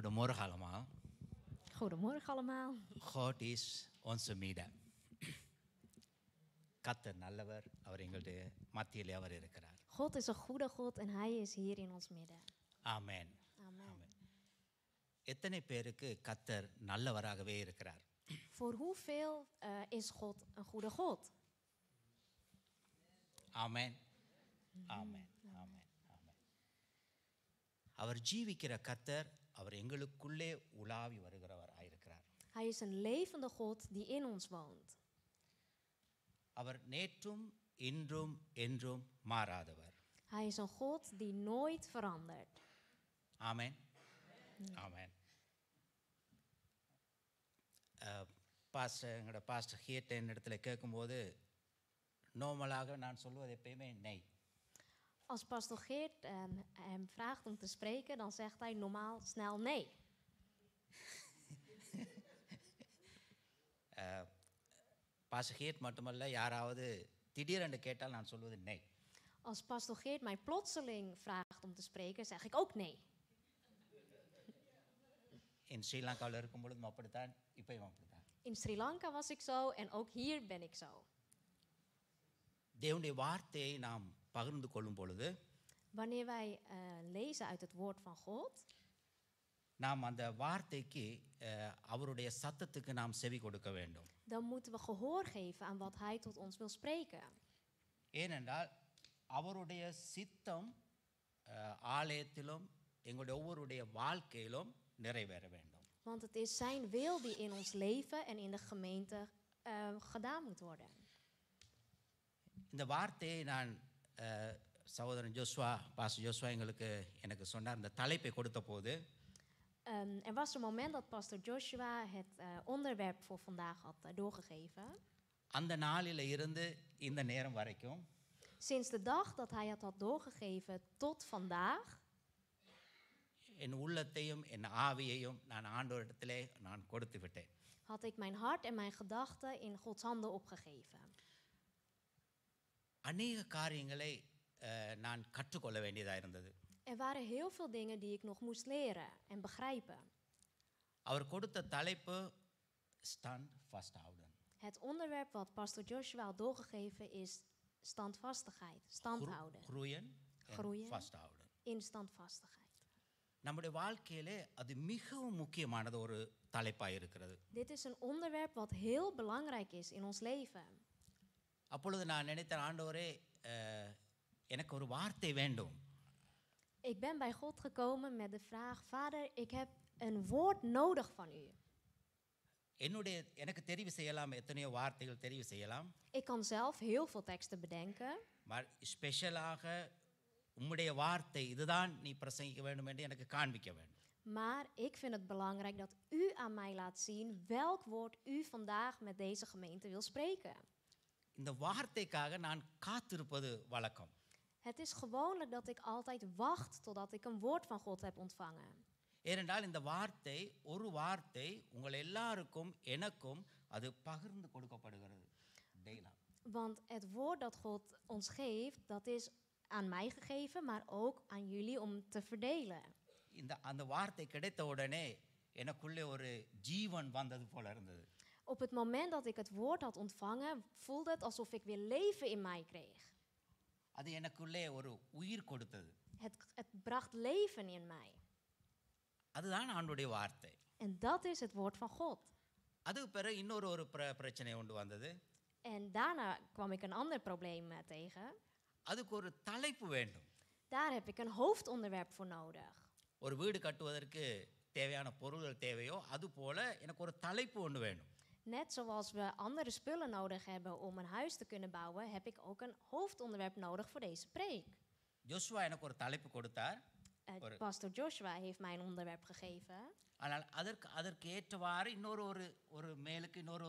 Goedemorgen allemaal. Goedemorgen allemaal. God is onze midden. கர்த்தர் நல்லவர், அவர் எங்களுடைய மத்தியிலே அவர் இருக்கிறார். God is een goede God en hij is hier in ons midden. ஆமென். Amen. ஆமென். எத்தனை பேருக்கு கர்த்தர் நல்லவராகவே இருக்கிறார்? Voor hoeveel is God een goede God? ஆமென். ஆமென். ஆமென். ஆமென். அவர் ஜீவிக்கிற கர்த்தர், அவர் எங்களுக்குள்ளே உலாவி வருகிறவராய் இருக்கிறார். Hij is een levende God die in ons woont. அவர் நேற்றும் இன்றும் என்றும் மாறாதவர். Hij is een God die nooit verandert. ஆமென். ஆமென். எங்களோட பாஸ்டர் கேட்ட இடத்துல கேட்கும்போது நார்மலாக நான் சொல்வது எப்பயுமே நெய். Als pastor Geert hem vraagt om te spreken, dan zegt hij normaal snel nee. Pastor Kate மட்டுமல்ல, யாராவது திடீரென்று கேட்டால் நான் சொல்வது நெய். Als pastor Geert mij plotseling vraagt om te spreken, zeg ik ook nee. In ஸ்ரீலங்காவில் இருக்கும் பொழுதும் அப்படித்தான், இப்பயும் அப்படித்தான். In Sri Lanka was ik zo en ook hier ben ik zo. தேவனுடைய வார்த்தையை நாம் பகிர்ந்து கொள்ளும் பொழுது, Wanneer wij lezen uit het woord van God, நாம் அந்த வார்த்தைக்கு அவருடைய சத்தத்துக்கு நாம் செவி கொடுக்க வேண்டும். dan moeten we gehoor geven aan wat hij tot ons wil spreken. ஏனென்றால் அவருடைய சித்தம் ஆலயத்திலும் எங்களுடைய ஒவ்வொருடைய வாழ்க்கையிலும் நிறைவேற வேண்டும். Want het is zijn wil die in ons leven en in de gemeente gedaan moet worden. இந்த வார்த்தையை நான் சகோதரன் ஜோஸ்வா, பாஸ்டர் ஜோஸ்வா எனக்கு சொன்னார், இந்த தலைப்பை கொடுத்த போது Er was een moment dat pastor Joshua het onderwerp voor vandaag had doorgegeven. அந்த நாளில் இருந்து இந்த நேரம் வரைக்கும் Sinds de dag dat hij het had doorgegeven tot vandaag, என் உள்ளத்தையும் என் ஆவியையும் நான் ஆண்டவரிடத்திலே நான் கொடுத்து விட்டேன். had ik mijn hart en mijn gedachten in Gods handen opgegeven. அநேக காரியங்களை நான் கற்றுக்கொள்ள வேண்டியதாக இருந்தது. Er waren heel veel dingen die ik nog moest leren en begrijpen. அவர் கொடுத்த தலைப்பு stand vasthouden. Het onderwerp wat pastor Joshua had doorgegeven is standvastigheid, standhouden, groeien en Groeien. vasthouden. in standvastigheid. நம்முடைய வாழ்க்கையிலே அது மிகவும் முக்கியமானது ஒரு தலைப்பாக இருக்கிறது. Dit is een onderwerp wat heel belangrijk is in ons leven. அப்பொழுது நான் நினைத்தேன், ஆண்டவரே எனக்கு ஒரு வார்த்தை வேண்டும். Ik ben bij God gekomen met de vraag: Vader, ik heb een woord nodig van u. எனக்கு தெரிவு செய்யலாம், எத்தனையோ வார்த்தைகள் தெரிவு செய்யலாம். Ik kan zelf heel veel teksten bedenken. Maar ஸ்பெஷலாக உம்முடைய வார்த்தை இதுதான் நீ பிரசங்கிக்க வேண்டும் என்று எனக்கு காண்பிக்க வேண்டும். Maar ik vind het belangrijk dat u aan mij laat zien welk woord u vandaag met deze gemeente wil spreken. இந்த வார்த்தைக்காக நான் காத்திருப்பது வழக்கம். Het is gewoonlijk dat ik altijd wacht totdat ik een woord van God heb ontvangen. ஏனென்றால் இந்த வார்த்தை, ஒரு வார்த்தை உங்கள் எல்லாருக்கும் எனக்கும் அது பகிர்ந்து கொடுக்கப்படுகிறது. Want het woord dat God ons geeft, dat is aan mij gegeven, maar ook aan jullie om te verdelen. அந்த வார்த்தை கிடைத்த உடனே எனக்குள்ளே ஒரு ஜீவன் வந்தது போல இருந்தது. Op het moment dat ik het woord had ontvangen, voelde het alsof ik weer leven in mij kreeg. அது எனக்குள்ளே ஒரு உயிர் கொடுத்தது. Het bracht leven in mij. அதுதான் ஆண்டவருடைய வார்த்தை. En dat is het woord van God. அதுக்கு பிறகு இன்னொரு பிரச்சனை ஒன்று வந்தது. En daarna kwam ik een ander probleem tegen. அதுக்கு ஒரு தலைப்பு வேண்டும். Daar heb ik een hoofdonderwerp voor nodig. ஒரு வீடு கட்டுவதற்கு தேவையான பொருட்கள் தேவையோ அதுபோல எனக்கு ஒரு தலைப்பு ஒன்று வேணும். Net zoals we andere spullen nodig hebben om een huis te kunnen bouwen, heb ik ook een hoofdonderwerp nodig voor deze preek. Joshua எனக்கு ஒரு தலைப்பு கொடுத்தார். Pastor Joshua heeft mij een onderwerp gegeven. ஆனால் அதற்கு ஏற்றவாறு இன்னொரு ஒரு மேலுக்கு இன்னொரு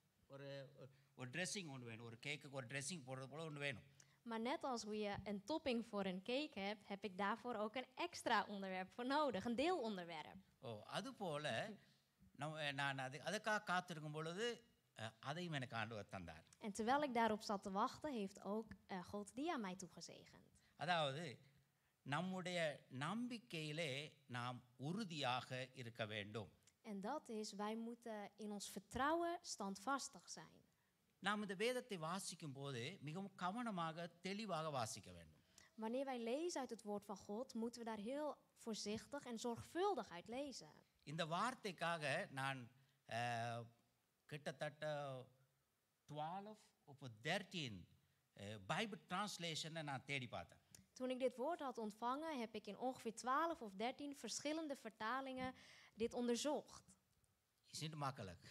ஒரு ட்ரெஸ்ஸிங் ஒன்று வேணும். ஒரு கேக்குக்கு ஒரு ட்ரெஸ்ஸிங் போடுறது போல ஒன்று வேணும். Maar net als hoe je een topping voor een cake hebt, heb ik daarvoor ook een extra onderwerp voor nodig, een deelonderwerp. அதுபோல நான் அதுக்காக காத்திருக்கும் பொழுது அதையும் எனக்கு ஆண்டவர் தந்தார். En terwijl ik daarop zat te wachten, heeft ook God die aan mij toegezegend. அதாவது நம்முடைய நம்பிக்கையிலே நாம் உறுதியாக இருக்க வேண்டும். En dat is, wij moeten in ons vertrouwen standvastig zijn. நாம் இந்த வேதத்தை வாசிக்கும் போது மிகவும் கவனமாக தெளிவாக வாசிக்க வேண்டும். Wanneer wij lezen uit het woord van God, moeten we daar heel voorzichtig en zorgvuldig uit lezen. இந்த வார்த்தைக்காக நான் கிட்டத்தட்ட 12 of 13 பைபிள் டிரான்ஸ்லேஷனை நான் தேடி பார்த்தேன். Toen ik dit woord had ontvangen, heb ik in ongeveer 12 of 13 verschillende vertalingen dit onderzocht. Is niet makkelijk.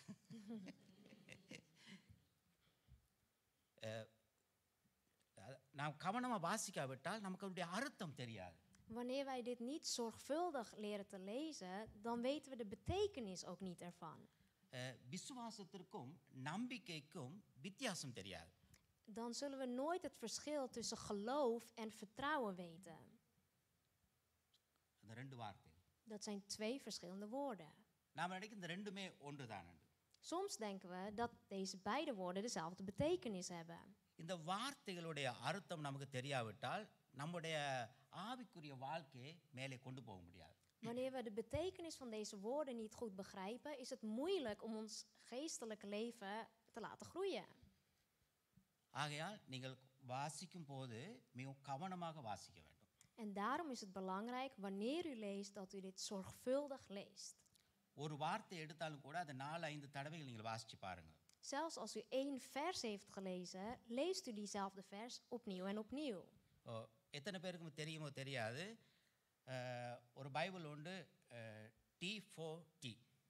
நாம் கவனமாக வாசிக்காவிட்டால் நமக்கு அதனுடைய அர்த்தம் தெரியாது. Wanneer wij dit niet zorgvuldig leren te lezen, dan weten we de betekenis ook niet ervan. விசுவாசத்திற்கும் நம்பிக்கைக்கும் வித்தியாசம் தெரியாது. Dan zullen we nooit het verschil tussen geloof en vertrouwen weten. அந்த ரெண்டு வார்த்தை. Dat zijn twee verschillende woorden. நாம் நினைக்கும் இந்த ரெண்டுமே ஒன்றுதான். Soms denken we dat deze beide woorden dezelfde betekenis hebben. இந்த வார்த்தைகளுடைய அர்த்தம் நமக்கு தெரியாவிட்டால் நம்முடைய ஆவிக்குரிய வாழ்க்கையை மேலே கொண்டு போக முடியாது. Wanneer we de betekenis van deze woorden niet goed begrijpen, is het moeilijk om ons geestelijk leven te laten groeien. ஆகையால் நீங்கள் வாசிக்கும் போது மிகவும் கவனமாக வாசிக்க வேண்டும். En daarom is het belangrijk, wanneer u leest, dat u dit zorgvuldig leest. ஒரு வார்த்தை எடுத்தாலும் கூட அதை 4-5 தடவைகள் நீங்கள் வாசிச்சு பாருங்க. Zelfs als u 1 vers heeft gelezen, leest u diezelfde vers opnieuw en opnieuw. எத்தனை பேருக்கு தெரியுமோ தெரியாது, ஒரு பைபிள் உண்டு T4T.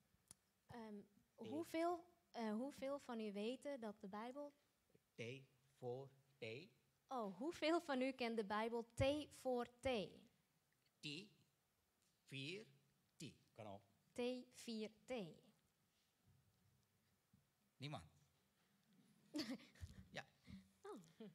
Hoeveel van u weten dat de Bijbel... T4T. Oh, hoeveel van u kent de Bijbel T voor T? T4T. Kan op. T4T. Niemand. Ja. Oh.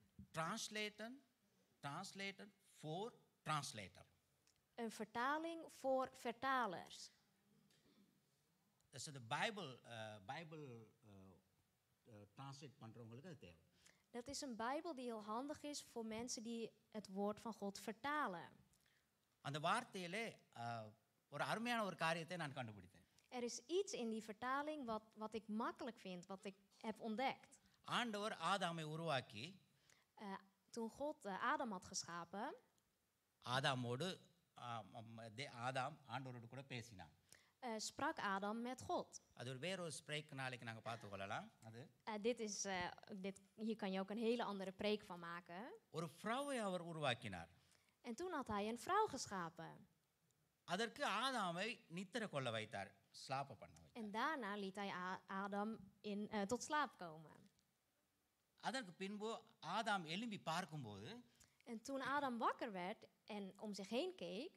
Translator voor translator. Een vertaling voor vertalers. Dus de Bijbel translate பண்றவங்களுக்கு அது தேவை. Dat is een Bijbel die heel handig is voor mensen die het woord van God vertalen. அந்த வார்த்தையிலே ஒரு அருமையான ஒரு காரியத்தை நான் கண்டுபிடித்தேன். Er is iets in die vertaling wat ik makkelijk vind, wat ik heb ontdekt. ஆண்டவர் ஆதாமை உருவாக்கி Toen God Adam had geschapen, ஆதாமோடு ஆதாம் ஆண்டவரோடு கூட பேசினான். Sprak Adam met God. அது ஒரு வேற ஒரு ஸ்ப்ரேக் நாளைக்கு நாங்க பார்த்து கொள்ளலாம். அது Hier kan je ook een hele andere preek van maken. ஒரு vrouவை அவர் உருவாக்கினார். En toen had hij een vrouw geschapen. அதற்கு ஆதாமை நித்திரை கொள்ள வைத்தார், ஸ்லாப் பண்ண வைத்தார். En daarna liet hij Adam tot slaap komen. அதற்கு பின்பு ஆதாம் எழும்பி பார்க்கும்போது En toen Adam wakker werd en om zich heen keek,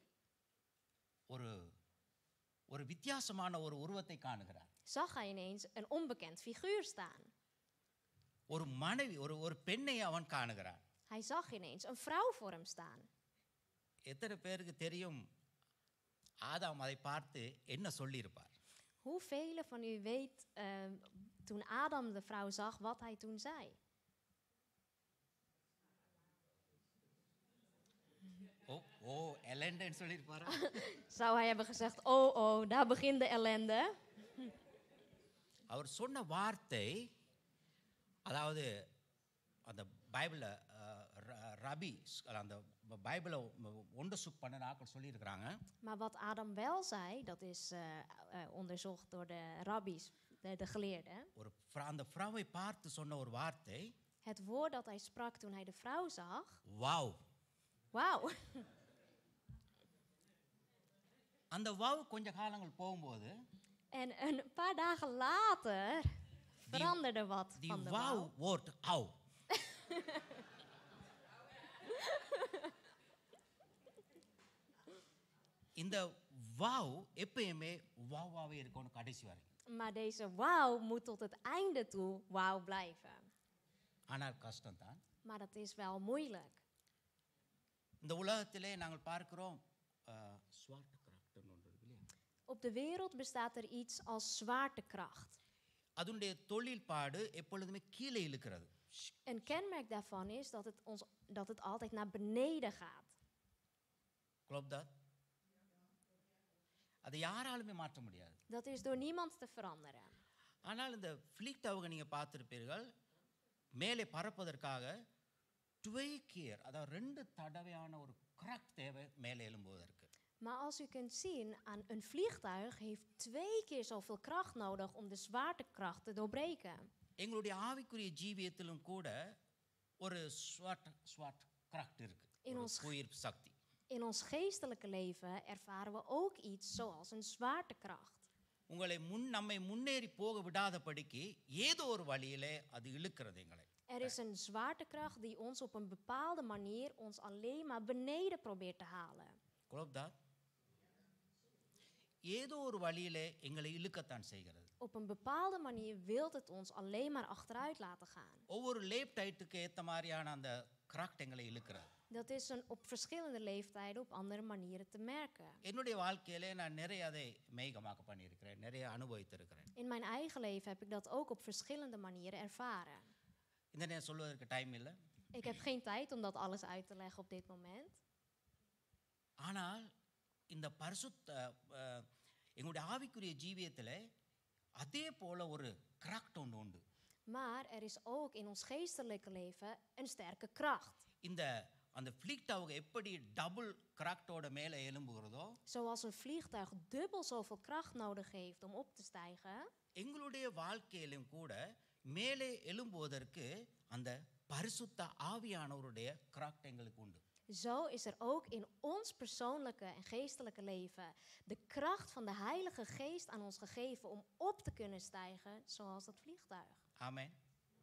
ஒரு வித்தியாசமான ஒரு உருவத்தை காணுகிறார். zag hij ineens een onbekend figuur staan. ஒரு மனைவி, ஒரு பெண்ணை அவன் காணுகிறான். Hij zag ineens een vrouw voor hem staan. எத்தனை பேருக்கு தெரியும் ஆதாம் அதை பார்த்து என்ன சொல்லியிருப்பார்? Hoeveel van u weet toen Adam de vrouw zag wat hij toen zei? ellende சொல்லியிருப்பாரா? Zou hij hebben gezegd, oh, daar begint de ellende. அவர் சொன்ன வார்த்தை, அதாவது அந்த பைபிளில் ரபி அந்த பைபிளை onderzoek பண்ண ஆட்கள் சொல்லியிருக்கிறாங்க. Maar wat Adam wel zei, dat is onderzocht door de rabbies, de geleerden. அந்த vrouவை பார்த்து சொன்ன ஒரு வார்த்தை, Het woord dat hij sprak toen hij de vrouw zag. Wauw. Wauw. அந்த வாவ் கொஞ்ச காலங்கள் போகும்போது En een paar dagen later veranderde wat van de wauw. Die wordt au. இந்த வாவ் எப்பயுமே வாவாவே இருக்கணும் கடைசி வரைக்கும். Maar deze wauw moet tot het einde toe wauw blijven. ஆனால் கஷ்டம் தான். Maar dat is wel moeilijk. இந்த உலகத்திலே நாங்கள் பார்க்கிறோம் zwaartekracht ஒன்று இருக்கு இல்லையா? Op de wereld bestaat er iets als zwaartekracht. அதனுடைய தொழில்பாடு எப்பொழுதுமே கீழே இழுக்கிறது. Een kenmerk daarvan is dat het altijd naar beneden gaat. Klopt dat? அதை யாராலுமே மாற்ற முடியாது. Dat is door niemand te veranderen. ஆனால் இந்த ஃப்ளீக் டவரை நீங்கள் பார்த்துருப்பீர்கள், மேலே பறப்பதற்காக 2 keer, அதாவது 2 தடவையான ஒரு கிராக் தேவை மேலே எழும்புவதற்கு. Maar als u kunt zien, een vliegtuig heeft 2 keer zoveel kracht nodig om de zwaartekracht te doorbreken. எங்களுடைய ஆவிக்குரிய ஜீவியத்திலும் கூட ஒரு ஸ்வாட் கிராக்ட் இருக்கு, In ஒரு ons- புயிர் சக்தி. In ons geestelijke leven ervaren we ook iets zoals een zwaartekracht. நம்மை முன்னேறி போக விடாதபடிக்கு ஏதோ ஒரு வழியிலே அது இழுக்கிறது எங்களை. Er is een zwaartekracht die ons op een bepaalde manier ons alleen maar beneden probeert te halen. Klopt dat? ஏதோ ஒரு வழியிலே எங்களை இழுக்கத்தான் செய்கிறது. Op een bepaalde manier wil het ons alleen maar achteruit laten gaan. ஒவ்வொரு லேப் டைட்டுக்கு ஏற்ற மாதிரியான அந்த கிராக்ட் எங்களை இழுக்கிறது. Dat is op verschillende leeftijden op andere manieren te merken. என்னுடைய வாழ்க்கையிலே நான் நிறைய அதை மேகமாக பண்ணியிருக்கிறேன், நிறைய அனுபவித்திருக்கிறேன். In mijn eigen leven heb ik dat ook op verschillende manieren ervaren. இந்த நேரம் சொல்வதற்கு டைம் இல்லை. Ik heb geen tijd om dat alles uit te leggen op dit moment. ஆனால் இந்த எங்களுடைய ஆவிக்குரிய ஜீவியத்தில் அதே போல ஒரு கிராக்ட் ஒன்று உண்டு. Maar er is ook in ons geestelijke leven een sterke kracht. அந்த ஃப்ளீக் டவர் எப்படி டபுள் கிராக்டோட மேலே எழும்புகிறதோ, Zoals een vliegtuig dubbel zoveel kracht nodig heeft om op te stijgen, எங்களுடைய வாழ்க்கையிலும் கூட மேலே எழும்புவதற்கு அந்த பரிசுத்த ஆவியானவருடைய கிராக்ட் எங்களுக்கு உண்டு. zo is er ook in ons persoonlijke en geestelijke leven de kracht van de Heilige Geest aan ons gegeven om op te kunnen stijgen, zoals dat vliegtuig. ஆமென்.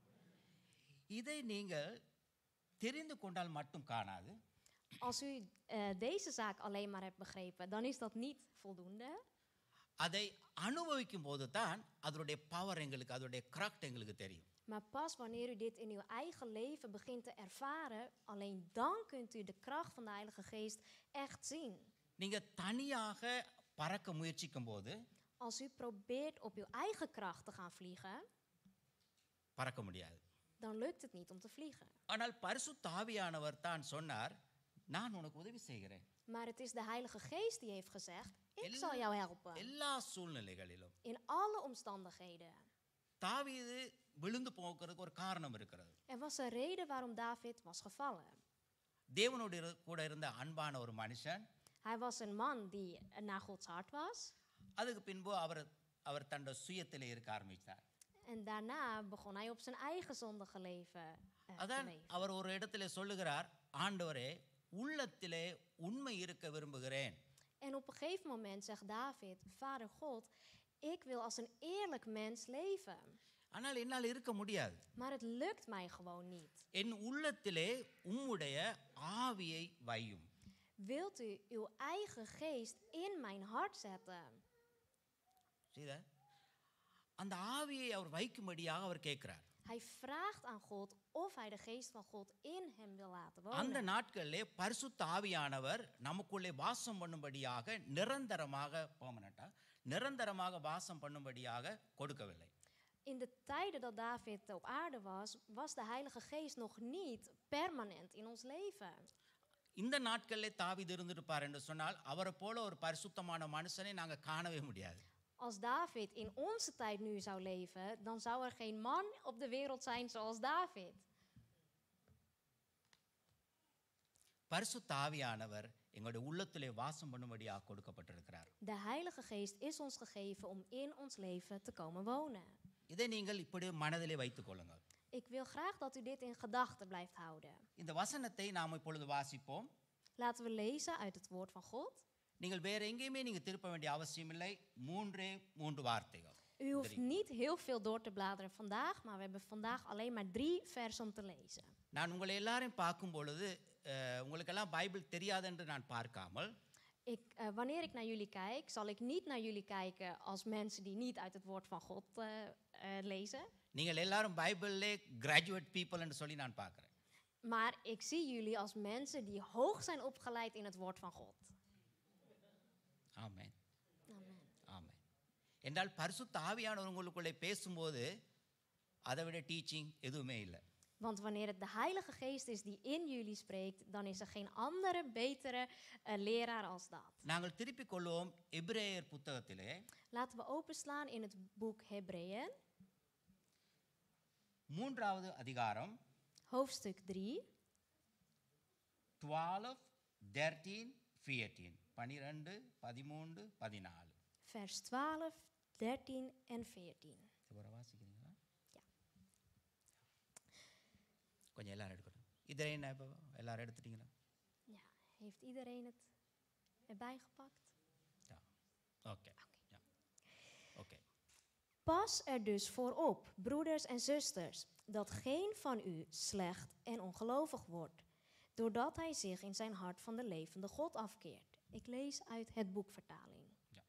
இதை நீங்கள் தெரிந்து கொண்டால் மட்டும் காணாது. Als u deze zaak alleen maar hebt begrepen, dan is dat niet voldoende. அதை அனுபவிக்கும் போது தான் அதனுடைய பவர் எங்களுக்கு, அதனுடைய கிராக்ட் எங்களுக்கு தெரியும். Maar pas wanneer u dit in uw eigen leven begint te ervaren, alleen dan kunt u de kracht van de Heilige Geest echt zien. நீங்க தனியாக பறக்க முயற்சிக்கும் போது Als u probeert op uw eigen kracht te gaan vliegen, பறக்க முடியாது. dan lukt het niet om te vliegen. ஆனால் பரிசுத்த ஆவியானவர் தான் சொன்னார், நான் உனக்கு உதவி செய்கிறேன். Maar het is de Heilige Geest die heeft gezegd, ik zal jou helpen. எல்லா சூழ்நிலைகளிலும். In alle omstandigheden. தாவீது விழுந்து போகிறதுக்கு ஒரு காரணம் இருக்கிறது. Er was een reden waarom David was gevallen. தேவனோடு கூட இருந்த அன்பான ஒரு மனுஷன். Hij was een man die naar Gods hart was. அதுக்கு பின்பு அவர் தன்னோட சுயத்திலே இருக்க ஆரம்பித்தார். En daarna begon hij op zijn eigen zondige leven te அதான் leven. அவர் ஒரு இடத்துல சொல்லுகிறார், ஆண்டவரே உள்ளத்திலே உண்மை இருக்க விரும்புகிறேன். En op een gegeven moment zegt David, Vader God, ik wil als een eerlijk mens leven. ஆனால் என்னால் இருக்க முடியாது. Maar het lukt mij gewoon niet. என் உள்ளத்திலே உம்முடைய ஆவியை வையும். Wilt u uw eigen geest in mijn hart zetten? See that? அந்த ஆவியை அவர் வைக்கும்படியாக அவர் கேட்கிறார். Hij vraagt aan God of hij de geest van God in hem wil laten அந்த wonen. நாட்களிலே பரிசுத்த ஆவியானவர் நமக்குள்ளே வாசம் பண்ணும்படியாக நிரந்தரமாக வாசம் பண்ணும்படியாக கொடுக்கவில்லை. In de tijden dat David op aarde was, was de Heilige Geest nog niet permanent in ons leven. இந்த நாட்களிலே தாவீது இருந்திருப்பார் என்று சொன்னால் அவரை போல ஒரு பரிசுத்தமான மனுஷனை நாங்கள் காணவே முடியாது. Als David in onze tijd nu zou leven, dan zou er geen man op de wereld zijn zoals David. பரிசுத்த ஆவியானவர் எங்களுடைய உள்ளத்திலே வாசம் பண்ணும்படியாக கொடுக்கப்பட்டிருக்கிறார். De Heilige Geest is ons gegeven om in ons leven te komen wonen. இதை நீங்கள் இப்படி மனதிலே வைத்துக் கொள்ளுங்கள். Ik wil graag dat u dit in gedachten blijft houden. இந்த வசனத்தை நாம் இப்பொழுது வாசிப்போம். Laten we lezen uit het woord van God. நீங்கள் வேற எங்கேயுமே நீங்கள் திருப்ப வேண்டிய அவசியம் இல்லை. 3 வார்த்தைகள். U hoeft niet heel veel door te bladeren vandaag, maar we hebben vandaag alleen maar 3 versen om te lezen. நான் உங்களை எல்லாரையும் பார்க்கும் பொழுது உங்களுக்கெல்லாம் பைபிள் தெரியாது என்று நான் பார்க்காமல், Wanneer ik naar jullie kijk, zal ik niet naar jullie kijken als mensen die niet uit het woord van God lezen. நீங்கள் எல்லாரும் பைபிளிலே கிராஜுவேட் பீப்புள் என்று சொல்லி நான் பார்க்கிறேன். Maar ik zie jullie als mensen die hoog zijn opgeleid in het woord van God. ஆமென். Amen. ஆமென். என்றால் பரிசுத்த ஆவியானவர் உங்களுக்குள்ளே பேசும்போது அதை விட டீச்சிங் எதுவுமே இல்லை. Want wanneer het de Heilige Geest is die in jullie spreekt, dan is er geen andere, betere leraar als dat. நாங்கள் திருப்பிக் கொள்வோம் எபிரேயர் புத்தகத்திலே Laten we openslaan in het boek Hebreeën, 3வது அதிகாரம் hoofdstuk 3, 12, 13, 14. 12, 13, 14. vers 12, 13 en 14. இவரை வாசிக்கிறீங்களா? Ja. கொஞ்சம் எல்லாரும் எடுக்கணும். இதே என்ன இப்போ எல்லாரும் எடுத்துட்டீங்களா? Ja, heeft iedereen het erbij gepakt? Ja. Oké. Ja. Oké. Pas er dus voor op, broeders en zusters, dat geen van u slecht en ongelovig wordt, doordat hij zich in zijn hart van de levende God afkeert. Ik lees uit het boekvertaling.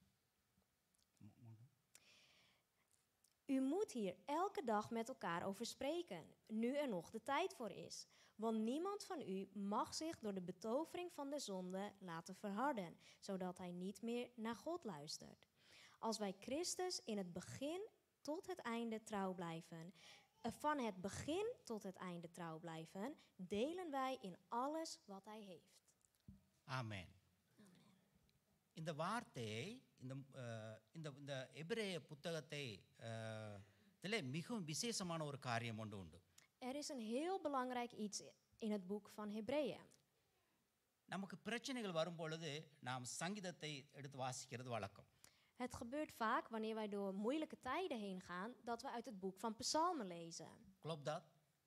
U moet hier elke dag met elkaar over spreken, nu er nog de tijd voor is. Want niemand van u mag zich door de betovering van de zonde laten verharden, zodat hij niet meer naar God luistert. Als wij Christus in het begin tot het einde trouw blijven, van het begin tot het einde trouw blijven, delen wij in alles wat hij heeft. ஆமென். இந்த வார்த்தையை இந்த எபிரேய புத்தகத்தை இதிலே மிகவும் விசேஷமான ஒரு காரியம் ஒன்று உண்டு. Er is een heel belangrijk iets in het boek van Hebreeën. நமக்கு பிரச்சனைகள் வரும் பொழுது நாம் சங்கீதத்தை எடுத்து வாசிக்கிறது வழக்கம். Het gebeurt vaak wanneer wij door moeilijke tijden heen gaan, dat we uit het boek van Psalmen lezen. Klopt dat?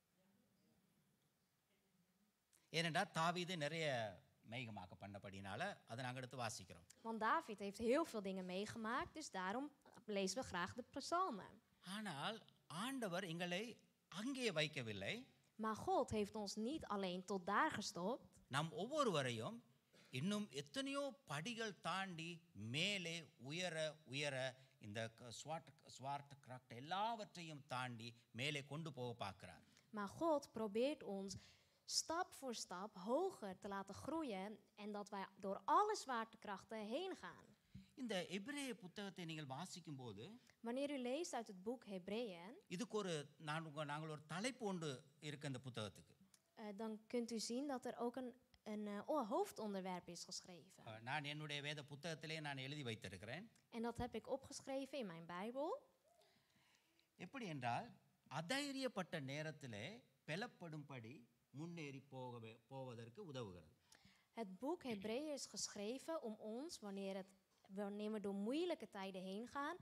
ஏனென்றால் தாவீது நிறைய மேகமாக்க பண்ணபடினால அதை நாங்கள் எடுத்து வாசிக்கிறோம். Want David heeft heel veel dingen meegemaakt, dus daarom lezen we graag de Psalmen. ஆனால் ஆண்டவர் எங்களை அங்கே வைக்கவில்லை. Maar God heeft ons niet alleen tot daar gestopt. நாம் ஒவ்வொருவரையும் இன்னும் எத்தனையோ படிகள் தாண்டி மேலே உயர உயர இந்த ஸ்வார்ட் கிராஃப்ட் எல்லாவற்றையும் தாண்டி மேலே கொண்டு போக பார்க்கிறார். Maar God probeert ons stap voor stap hoger te laten groeien en dat wij door alle zwaartekrachten heen gaan. இந்த எபிரேய புத்தகத்தை நீங்கள் வாசிக்கும் போது Wanneer u leest uit het boek Hebreeën, இதுக்கு ஒரு நாங்கள் ஒரு தலைப்பு ஒன்று இருக்கு இந்த புத்தகத்துக்கு. dan kunt u zien dat er ook een hoofdonderwerp is geschreven. நான் என்னுடைய வேத புத்தகத்திலே நான் எழுதி வைத்திருக்கிறேன். En dat heb ik opgeschreven in mijn Bijbel. எப்படி என்றால் அதைரியப்பட்ட நேரத்திலே பெலப்படும்படி முன்னேறி போவதற்கு உதவுகிறது. Het boek Hebreeën is geschreven om ons, wanneer we door moeilijke tijden heen gaan,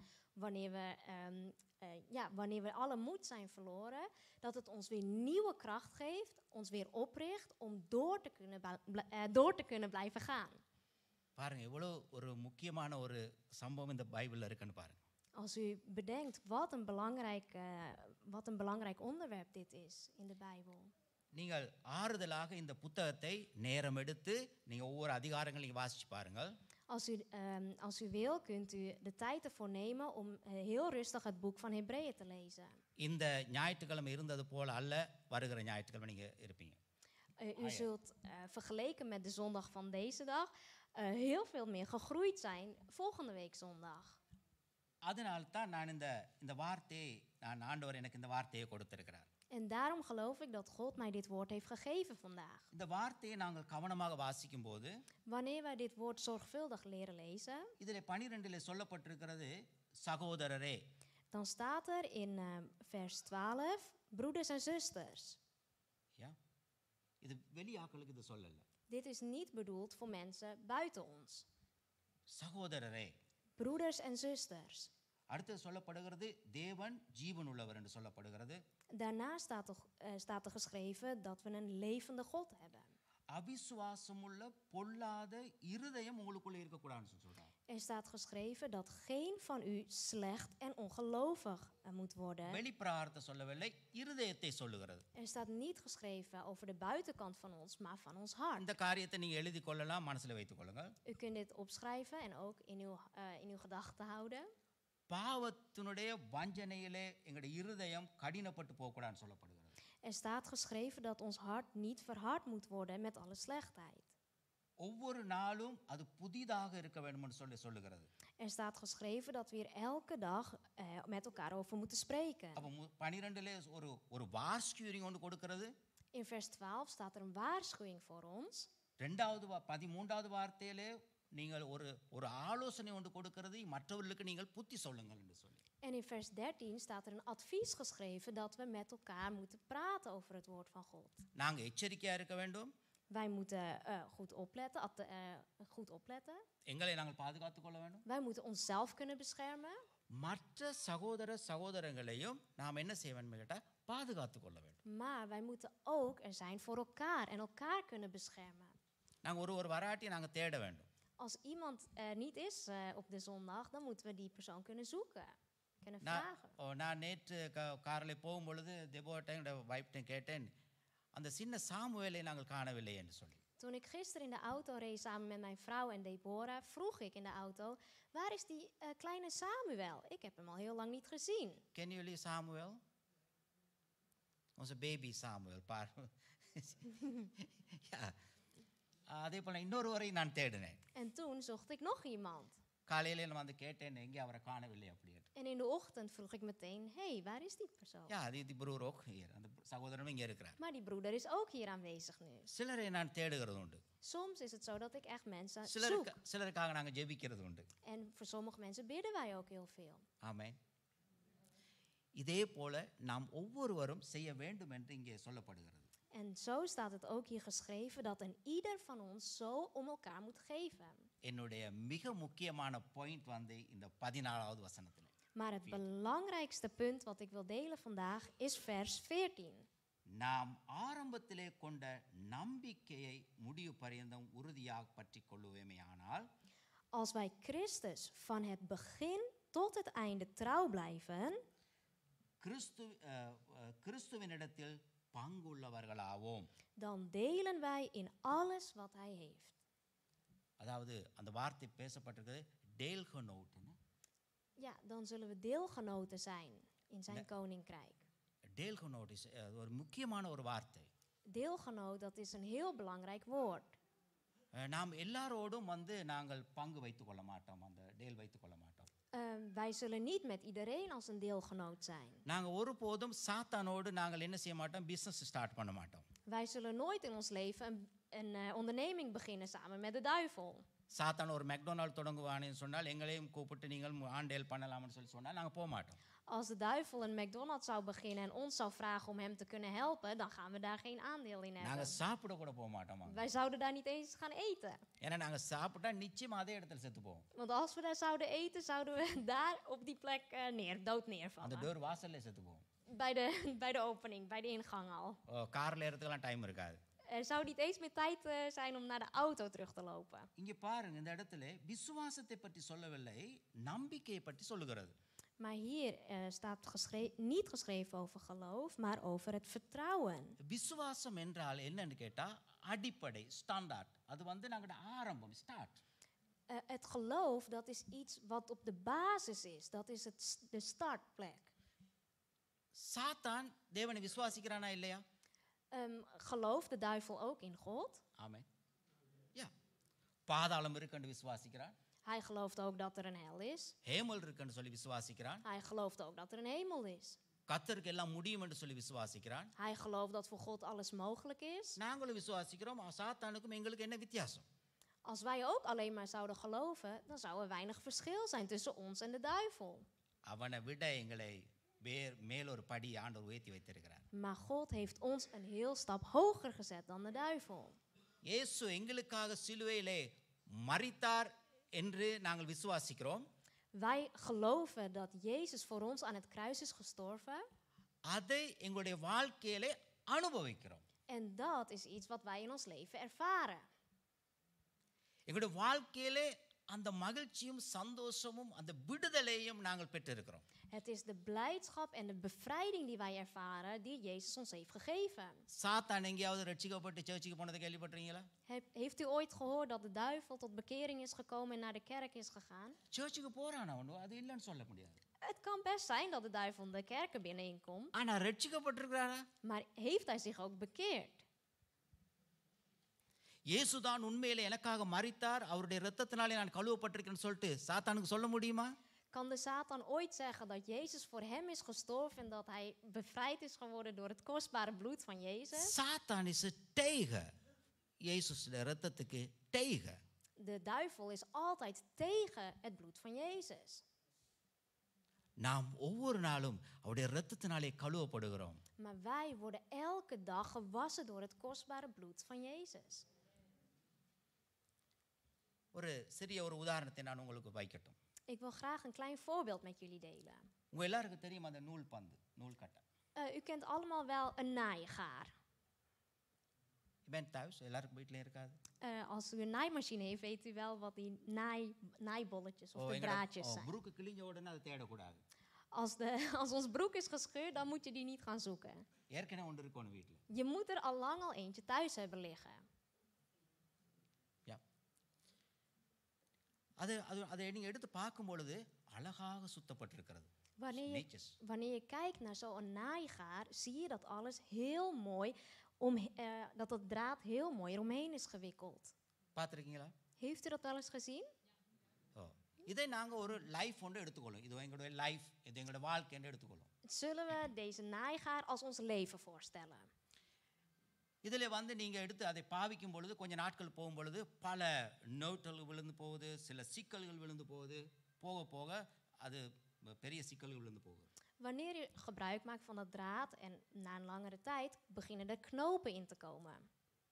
wanneer we alle moed zijn verloren, dat het ons weer nieuwe kracht geeft, ons weer opricht om door te kunnen blijven gaan. பாருங்க எவ்வளவு ஒரு முக்கியமான ஒரு சம்பவம் இந்த பைபிள்ல இருக்குன்னு பாருங்க. Als u bedenkt wat een belangrijk onderwerp dit is in de Bijbel. நீங்கள் ஆறுதலாக இந்த புத்தகத்தை நேரம் எடுத்து நீங்க ஒவ்வொரு அதிகாரங்களையும் வாசிச்சு பாருங்கள். Als u wil, kunt u de tijd ervoor nemen om heel rustig het boek van Hebreeën te lezen. இந்த ஞாயிற்றுக்கிழமை இருந்தது போல அல்ல வருகிற ஞாயிற்றுக்கிழமை நீங்க இருப்பீங்க. U zult vergeleken met de zondag van deze dag heel veel meer gegroeid zijn volgende week zondag. அதனால தான் நான் இந்த வார்த்தையை ஆண்டவர் எனக்கு இந்த வார்த்தையை கொடுத்திருக்கிறார். En daarom geloof ik dat God mij dit woord heeft gegeven vandaag. இந்த வார்த்தையை நாங்கள் கவனமாக வாசிக்கும்போது Wanneer wij dit woord zorgvuldig leren lezen, இதிலே 12 சொல்லப்பட்டிருக்கிறது சகோதரரே. dan staat er in vers 12, broeders en zusters. Ja. இது வெளியாக்களுக்கு இது சொல்லல. Dit is niet bedoeld voor mensen buiten ons. சகோதரரே. Broeders en zusters. அடுத்து சொல்லப்படுகிறது தேவன் ஜீவன் உள்ளவர் என்று சொல்லப்படுகிறது. Daarna staat er geschreven dat we een levende God hebben. அவிசுவாசமுள்ள பொல்லாத இருதயம் உங்களுக்குள்ள இருக்க கூடாதுன்னு சொல்றாங்க. Er staat geschreven dat geen van u slecht en ongelovig moet worden. வெளிப்பிரகாரத்தை சொல்லவில்லை, இருதயத்தை சொல்லுகிறது. Er staat niet geschreven over de buitenkant van ons, maar van ons hart. இந்த காரியத்தை நீங்க எழுதி கொள்ளலாம், மனசுல வைத்துக் கொள்ளுங்கள். U kunt dit opschrijven en ook in uw gedachten houden. பாவத்தினுடைய வஞ்சனையிலே எங்களுடைய இருதயம் கடினப்பட்டு போக கூடாதுன்னு சொல்லப்படுகிறது. Er staat geschreven dat ons hart niet verhard moet worden met alle slechtheid. ஒவ்வொரு நாளும் அது புதிதாக இருக்க வேண்டும்னு சொல்லுகிறது. Er staat geschreven dat we hier elke dag met elkaar over moeten spreken. அப்ப 12லே ஒரு வார்ஸ்கியூரிங் ஒன்று கொடுக்கிறது. In vers 12 staat er een waarschuwing voor ons. 13வது வார்த்தையிலே நீங்கள் ஒரு ஆலோசனை ஒன்று கொடுக்கிறது, மற்றவர்களுக்கு நீங்கள் புத்தி சொல்லுங்கள் என்று சொல்லி. En in vers 13 staat er een advies geschreven dat we met elkaar moeten praten over het woord van God. நாங்கள் எச்சரிக்கையா இருக்க வேண்டும். Wij moeten goed opletten. எங்களை நாங்கள் பாதுகாத்துக் கொள்ள வேண்டும். Wij moeten onszelf kunnen beschermen. மற்ற சகோதரங்களையும் நாம் என்ன செய்ய வேண்டும் கேட்டா பாதுகாத்துக் கொள்ள வேண்டும். Maar wij moeten ook er zijn voor elkaar en elkaar kunnen beschermen. நாங்கள் ஒரு வராட்டி நாங்கள் தேட வேண்டும். Als iemand er niet is op de zondag, dan moeten we die persoon kunnen zoeken. Kunnen vragen. நான் நேற்று காரில் போகும்பொழுது தெபோட்டையும் வைஃப்டையும் கேட்டேன், அந்த சின்ன சாமுவேலை நாங்கள் காணவில்லை என்று சொல்லி. Toen ik gisteren in de auto reed samen met mijn vrouw en Deborah, vroeg ik in de auto, waar is die kleine Samuel? Ik heb hem al heel lang niet gezien. Ken jullie Samuel? Onze baby Samuel. Ja. அதே போல இன்னொருவரை நான் தேடினேன். En toen zocht ik nog iemand. காலையில நான் வந்து கேட்டேன், எங்கே அவரை காணவில்லை அப்படியே. En in de ochtend vroeg ik meteen, hey, waar is die persoon? Ja, die broer ook hier. அந்த சகோதரனும் இங்கே இருக்கிறார். Maar die broeder is ook hier aanwezig nu. சிலரை நான் தேடுகிறது உண்டு. Soms is het zo dat ik echt mensen zoek. சிலருக்காக நாங்கள் ஜெபிக்கிறது உண்டு. En voor sommige mensen bidden wij ook heel veel. ஆமென். இதே போல நாம் ஒவ்வொருவரும் செய்ய வேண்டும் என்று இங்கே சொல்லப்படுகிறது. En zo staat het ook hier geschreven dat een ieder van ons zo om elkaar moet geven. என்னுடைய மிக முக்கியமான பாயிண்ட் வந்து இந்த 14வது வசனத்துல. Maar het belangrijkste punt wat ik wil delen vandaag is vers 14. நாம் ஆரம்பத்திலே கொண்ட நம்பிக்கையை முடிவு பரியந்தம் உறுதியாக பற்றிக்கொள்ளுவேமேயானால், Als wij Christus van het begin tot het einde trouw blijven, கிறிஸ்துவினிடத்தில் பங்குள்ளவர்களாவோம். dan delen wij in alles wat hij heeft. அதாவது அந்த வார்த்தை பேசப்பட்டிருக்கிறது deelgenoten. Ja, dan zullen we deelgenoten zijn in zijn koninkrijk. Deelgenoot is ஒரு முக்கியமான ஒரு வார்த்தை. Deelgenoot, dat is een heel belangrijk woord. நாம் எல்லாரோடும் வந்து நாங்கள் பங்கு வைத்துக் கொள்ள மாட்டோம், அந்த டேல் வைத்துக் கொள்ள மாட்டோம். Wij zullen niet met iedereen als een deelgenoot zijn. நாங்கள் ஒருபோதும் சாத்தானோடு நாங்கள் என்ன செய்ய மாட்டோம், பிசினஸ் ஸ்டார்ட் பண்ண மாட்டோம். Wij zullen nooit in ons leven een onderneming beginnen samen met de duivel. சாத்தான் ஒரு மெக்டொனால்ட் தொடங்குவான்னு சொன்னால் எங்களையும் கூப்பிட்டு நீங்கள் ஆண்டேல் பண்ணலாம்னு சொன்னால் நாங்கள் போக மாட்டோம். Als de duivel een McDonald's zou beginnen en ons zou vragen om hem te kunnen helpen, dan gaan we daar geen aandeel in hebben. நாங்கள் சாப்பிட கூட போக மாட்டோம். Wij zouden daar niet eens gaan eten. ஏன்னா நாங்கள் சாப்பிட்டா நிச்சயம் அதே இடத்துல செத்து போவோம். Want als we daar zouden eten, zouden we daar op die plek dood அந்த neervallen. டோர் வாசல்ல செத்து போவோம். Bij de opening, bij de ingang al. கார்ல ஏறதுக்கெல்லாம் டைம் இருக்காது. Er zou niet eens meer tijd zijn om naar de auto terug te lopen. இங்க பாருங்க, இந்த இடத்துல விசுவாசத்தை பற்றி சொல்லவில்லை, நம்பிக்கையை பற்றி சொல்லுகிறது. Maar hier staat niet geschreven over geloof, maar over het vertrouwen. விசுவாசம் என்றால் என்னன்னு கேட்டா அடிப்படை, ஸ்டாண்டர்ட். அது வந்து நாங்க ஆரம்பம், start. Het geloof, dat is iets wat op de basis is. Dat is de startplek. சாத்தான் தேவனை விசுவாசிக்கிறானா இல்லையா? Gelooft de duivel ook in God? Amen. Ja. பாதாளம் இருக்குன்னு விசுவாசிக்கிறான். Hij gelooft ook dat er een hel is. ஹேமல் இருக்குன்னு சொல்லி விசுவாசிக்கிறான். Hij gelooft ook dat er een hemel is. கர்த்தருக்கு எல்லாம் முடியும் என்று சொல்லி விசுவாசிக்கிறான். Hij gelooft dat voor God alles mogelijk is. நாங்களும் விசுவாசிக்கிறோம். சாத்தானுக்கும் எங்களுக்கு என்ன வித்தியாசம்? Als wij ook alleen maar zouden geloven, dan zou er weinig verschil zijn tussen ons en de duivel. அவனை விட எங்களை மேலொரு படி ஆண்டவர் உயர்த்தி வைத்திருக்கிறார். Maar God heeft ons een heel stap hoger gezet dan de duivel. இயேசு எங்களுக்காக சிலுவையிலே மரித்தார் என்று நாங்கள் விசுவாசிக்கிறோம். Wij geloven dat Jezus voor ons aan het kruis is gestorven. அதை எங்களுடைய வாழ்க்கையிலே அனுபவிக்கிறோம். En dat is iets wat wij in ons leven ervaren. எங்களுடைய வாழ்க்கையிலே அந்த மகிழ்ச்சியும் சந்தோஷமும் அந்த விடுதலையும் நாங்கள் பெற்றிருக்கிறோம். Het is de blijdschap en de bevrijding die wij ervaren, die Jezus ons heeft gegeven. சாத்தான் எங்கேயாவது ரட்சிக்கப்பட்டு சர்ச்சுக்கு போனதை கேள்விப்பட்டீங்களா? Heeft u ooit gehoord dat de duivel tot bekering is gekomen en naar de kerk is gegaan? சர்ச்சுக்கு போறானா ஒன்று, அது இல்லைன்னு சொல்ல முடியாது. Het kan best zijn dat de duivel in de kerken binnenkomt. ஆனா ரட்சிக்கப்பட்டிருக்கிறாரா? Maar heeft hij zich ook bekeerd? இயேசுதான் உண்மையிலே எனக்காக மரித்தார், அவருடைய இரத்தத்தினாலே நான் கழுவப்பட்டிருக்கேன்னு சொல்லிட்டு சாத்தானுக்கு சொல்ல முடியுமா? Kan de Satan ooit zeggen dat Jezus voor hem is gestorven en dat hij bevrijd is geworden door het kostbare bloed van Jezus? சாத்தான் is tegen Jezus' இரத்தத்துக்கு tegen. De duivel is altijd tegen het bloed van Jezus. நாம் ஒவ்வொரு நாளும் அவருடைய இரத்தத்தினாலே கழுவப்படுகிறோம். Maar wij worden elke dag gewassen door het kostbare bloed van Jezus. ஒரு சிறிய ஒரு உதாரணத்தை நான் உங்களுக்கு வைக்கட்டும். Ik wil graag een klein voorbeeld met jullie delen. உங்க எல்லாருக்கும் தெரியும் அந்த நூல்பந்து, நூல்கட்டை. U kent allemaal wel een naaigaar. Je bent thuis, எல்லாருக்கும் வீட்டிலே இருக்காது. Als u een naaimachine heeft, weet u wel wat die naaibolletjes of de draadjes zijn. broeken கிழிஞ்ச உடனே அதை தேடக்கூடாது. Als ons broek is gescheurd, dan moet je die niet gaan zoeken. ஏற்கனவே ஒன்று இருக்கணும் வீட்டில். Je moet er al lang al eentje thuis hebben liggen. Ja. அதை நீங்கள் எடுத்து பார்க்கும் பொழுது அழகாக சுத்தப்பட்டிருக்கிறது. Wanneer je kijkt naar zo'n naaigaar, zie je dat alles heel mooi, dat het draad heel mooi eromheen is gewikkeld. பார்த்திருக்கீங்களா? Heeft u dat wel eens gezien? இதை நாங்கள் ஒரு லைஃப் ஒன்று எடுத்துக்கொள்ளும். இது எங்களுடைய லைஃப், இது எங்களுடைய வாழ்க்கை என்று எடுத்துக்கொள்ளும். Zullen we deze naaigaar als ons leven voorstellen? இதில் நீங்கள் எடுத்து அதை பாவிக்கும் பொழுது கொஞ்ச நாட்கள் போகும் பொழுது பல நோட்டல் விழுந்து போகுது, சில சிக்கல்கள் விழுந்து போகுது, போக போக அது பெரிய சிக்கல்கள் விழுந்து போகுது. Wanneer je gebruik maakt van dat draad en na een langere tijd beginnen er knopen in te komen.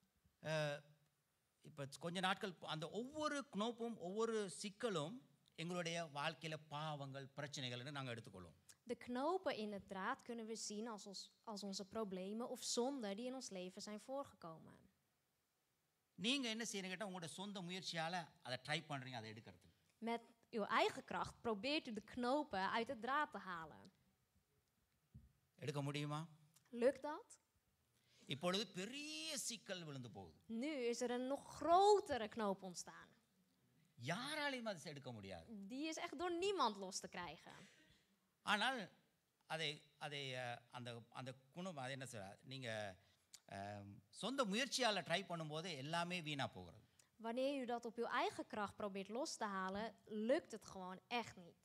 இப்போ கொஞ்ச நாட்கள் அந்த ஒவ்வொரு knoopum ஒவ்வொரு சிக்கலும் எங்களுடைய வாழ்க்கையில பாவங்கள் பிரச்சனைகள் என்று நாங்கள் எடுத்துக்கொள்வோம். De knopen in het draad kunnen we zien als onze problemen of zonden die in ons leven zijn voorgekomen. நீங்க என்ன செய்றீங்க கேட்டா உங்களுடைய சொந்த முயற்சியால அதை ட்ரை பண்றீங்க அதை எடுக்கிறதுக்கு. Met uw eigen kracht probeert u de knopen uit het draad te halen. எடுக்க முடியுமா? Lukt dat? இப்பொழுது பெரிய சிக்கல் விழுந்து போகுது. Nu is er een nog grotere knoop ontstaan. யாராலையும் அதை எடுக்க முடியாது. Die is echt door niemand los te krijgen. ஆனால் அதை அந்த அந்த குணம் அது என்ன சொல்ற நீங்க சொந்த முயற்சியால ட்ரை பண்ணும்போது எல்லாமே வீணா போகிறது. Wanneer u dat op uw eigen kracht probeert los te halen, lukt het gewoon echt niet.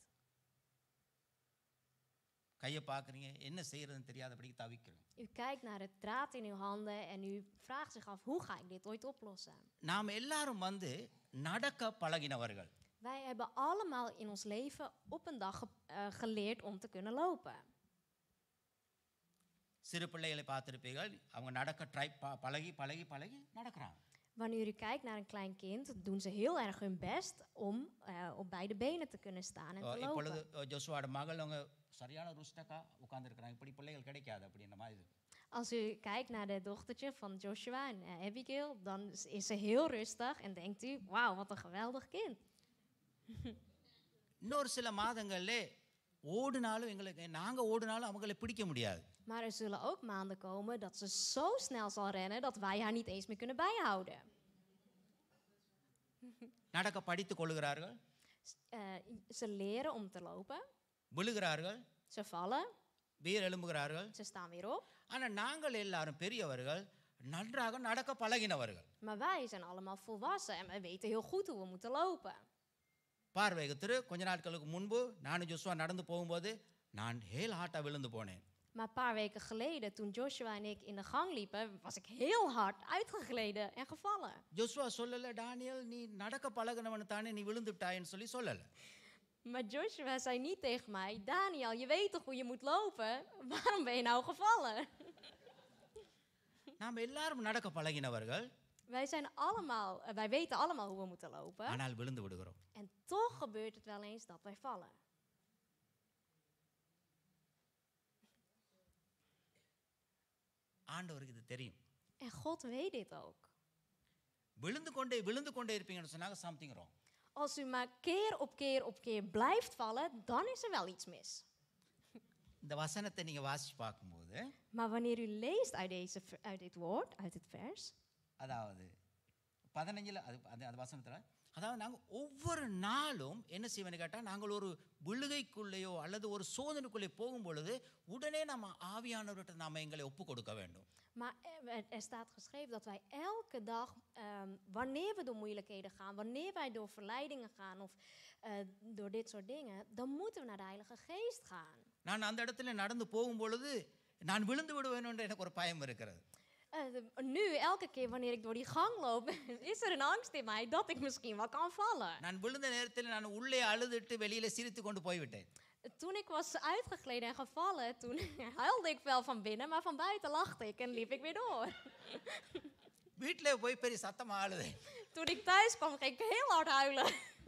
கையை பார்க்குறீங்க, என்ன செய்யறதுன்னு தெரியாதபடி தவிக்கிறீங்க. U kijkt naar het draad in uw handen en u vraagt zich af, hoe ga ik dit ooit oplossen? நாம் எல்லாரும் நடக்க பழகினவர்கள். Wij hebben allemaal in ons leven op een dag geleerd om te kunnen lopen. சிறு பிள்ளைகளை பார்த்திருப்பீர்கள், அவங்க நடக்க பழகி நடக்கறாங்க. Wanneer u kijkt naar een klein kind, doen ze heel erg hun best om op beide benen te kunnen staan en te lopen. இப்பொழுது ஜோசுவாட மகள் அவங்க சரியான ருஷ்டக்கா உட்கார்ந்திருக்காங்க. இப்படி பிள்ளைகள் கிடைக்காது அப்படின்ற மாதிரி. Als u kijkt naar de dochtertje van Joshua en Abigail, dan is ze heel rustig en denkt u, wauw, wat een geweldig kind. இன்னொரு சில மாதங்கள்ல நாங்க ஓடினாலும் அவங்களை பிடிக்க முடியாது. Maar er zullen ook maanden komen dat ze zo snel zal rennen dat wij haar niet eens meer kunnen bijhouden. நடக்க படித்துக் கொள்கிறார்கள். Ze leren om te lopen. விழுகிறார்கள். Ze vallen. weer எழும்புகிறார்கள். Ze staan weer op. ஆனா நாங்கள் எல்லாரும் பெரியவர்கள் நன்றாக நடக்க பழகினவர்கள். Maar wij zijn allemaal volwassen en wij weten heel goed hoe we moeten lopen. பார்வைக்கு கொஞ்ச நாட்களுக்கு முன்பு நான் ஜோசுவா நடந்து போகும்போது நான் heel hard விழுந்து போனேன். Maar een paar weken geleden, toen Joshua en ik in de gang liepen, was ik heel hard uitgegleden en gevallen. Joshua சொல்லல, டானியல் நீ நடக்க பழகுனவன் தானே நீ விழுந்துட்டாய்ன்னு சொல்லல. Maar Joshua zei niet tegen mij, Daniel, je weet toch hoe je moet lopen? Waarom ben je nou gevallen? நாம் எல்லாரும் நடக்க பழகினவர்கள். Wij weten allemaal hoe we moeten lopen. ஆனால் விழுந்து விடுகிறோம். En toch gebeurt het wel eens dat wij vallen. ஆண்டவருக்கு இது தெரியும். En God weet dit ook. விழுந்து கொண்டே இருப்பீங்கன்னு சொன்னாங்க something wrong. Als u maar keer op keer blijft vallen, dan is er wel iets mis. இந்த வசனத்தை நீங்க வாசிச்சு பார்க்கும்போது, maar wanneer u leest uit dit woord, uit dit vers, அதாவது 15ல அது வசனத்துல அதாவது நாங்கள் ஒவ்வொரு நாளும் என்ன செய்வேன்னு கேட்டால் நாங்கள் ஒரு விழுகைக்குள்ளேயோ அல்லது ஒரு சோதனைக்குள்ளே போகும் பொழுது உடனே நம்ம ஆவியானவர்கிட்ட நாம் எங்களை ஒப்பு கொடுக்க வேண்டும். Maar er staat geschreven dat wij elke dag, wanneer we door moeilijkheden gaan, wanneer wij door verleidingen gaan of door dit soort dingen, dan moeten we naar de Heilige Geest gaan. நான் அந்த இடத்துல நடந்து போகும் பொழுது நான் விழுந்து விடுவேன் என்று எனக்கு ஒரு பயம் இருக்கிறது. Nu, elke keer wanneer ik door die gang loop, is er een angst in mij dat ik misschien wel kan vallen. நான் விழுந்த நேரத்தில் நான் உள்ளே அழுதுட்டு வெளியில சிரித்து கொண்டு போய்விட்டேன். Toen ik was uitgegleden en gevallen, toen huilde ik wel van binnen, maar van buiten lachte ik en liep ik weer door. வீட்டில் போய் பெரிய சத்தமா அழுதேன். Toen ik thuis kwam, ging ik heel hard huilen.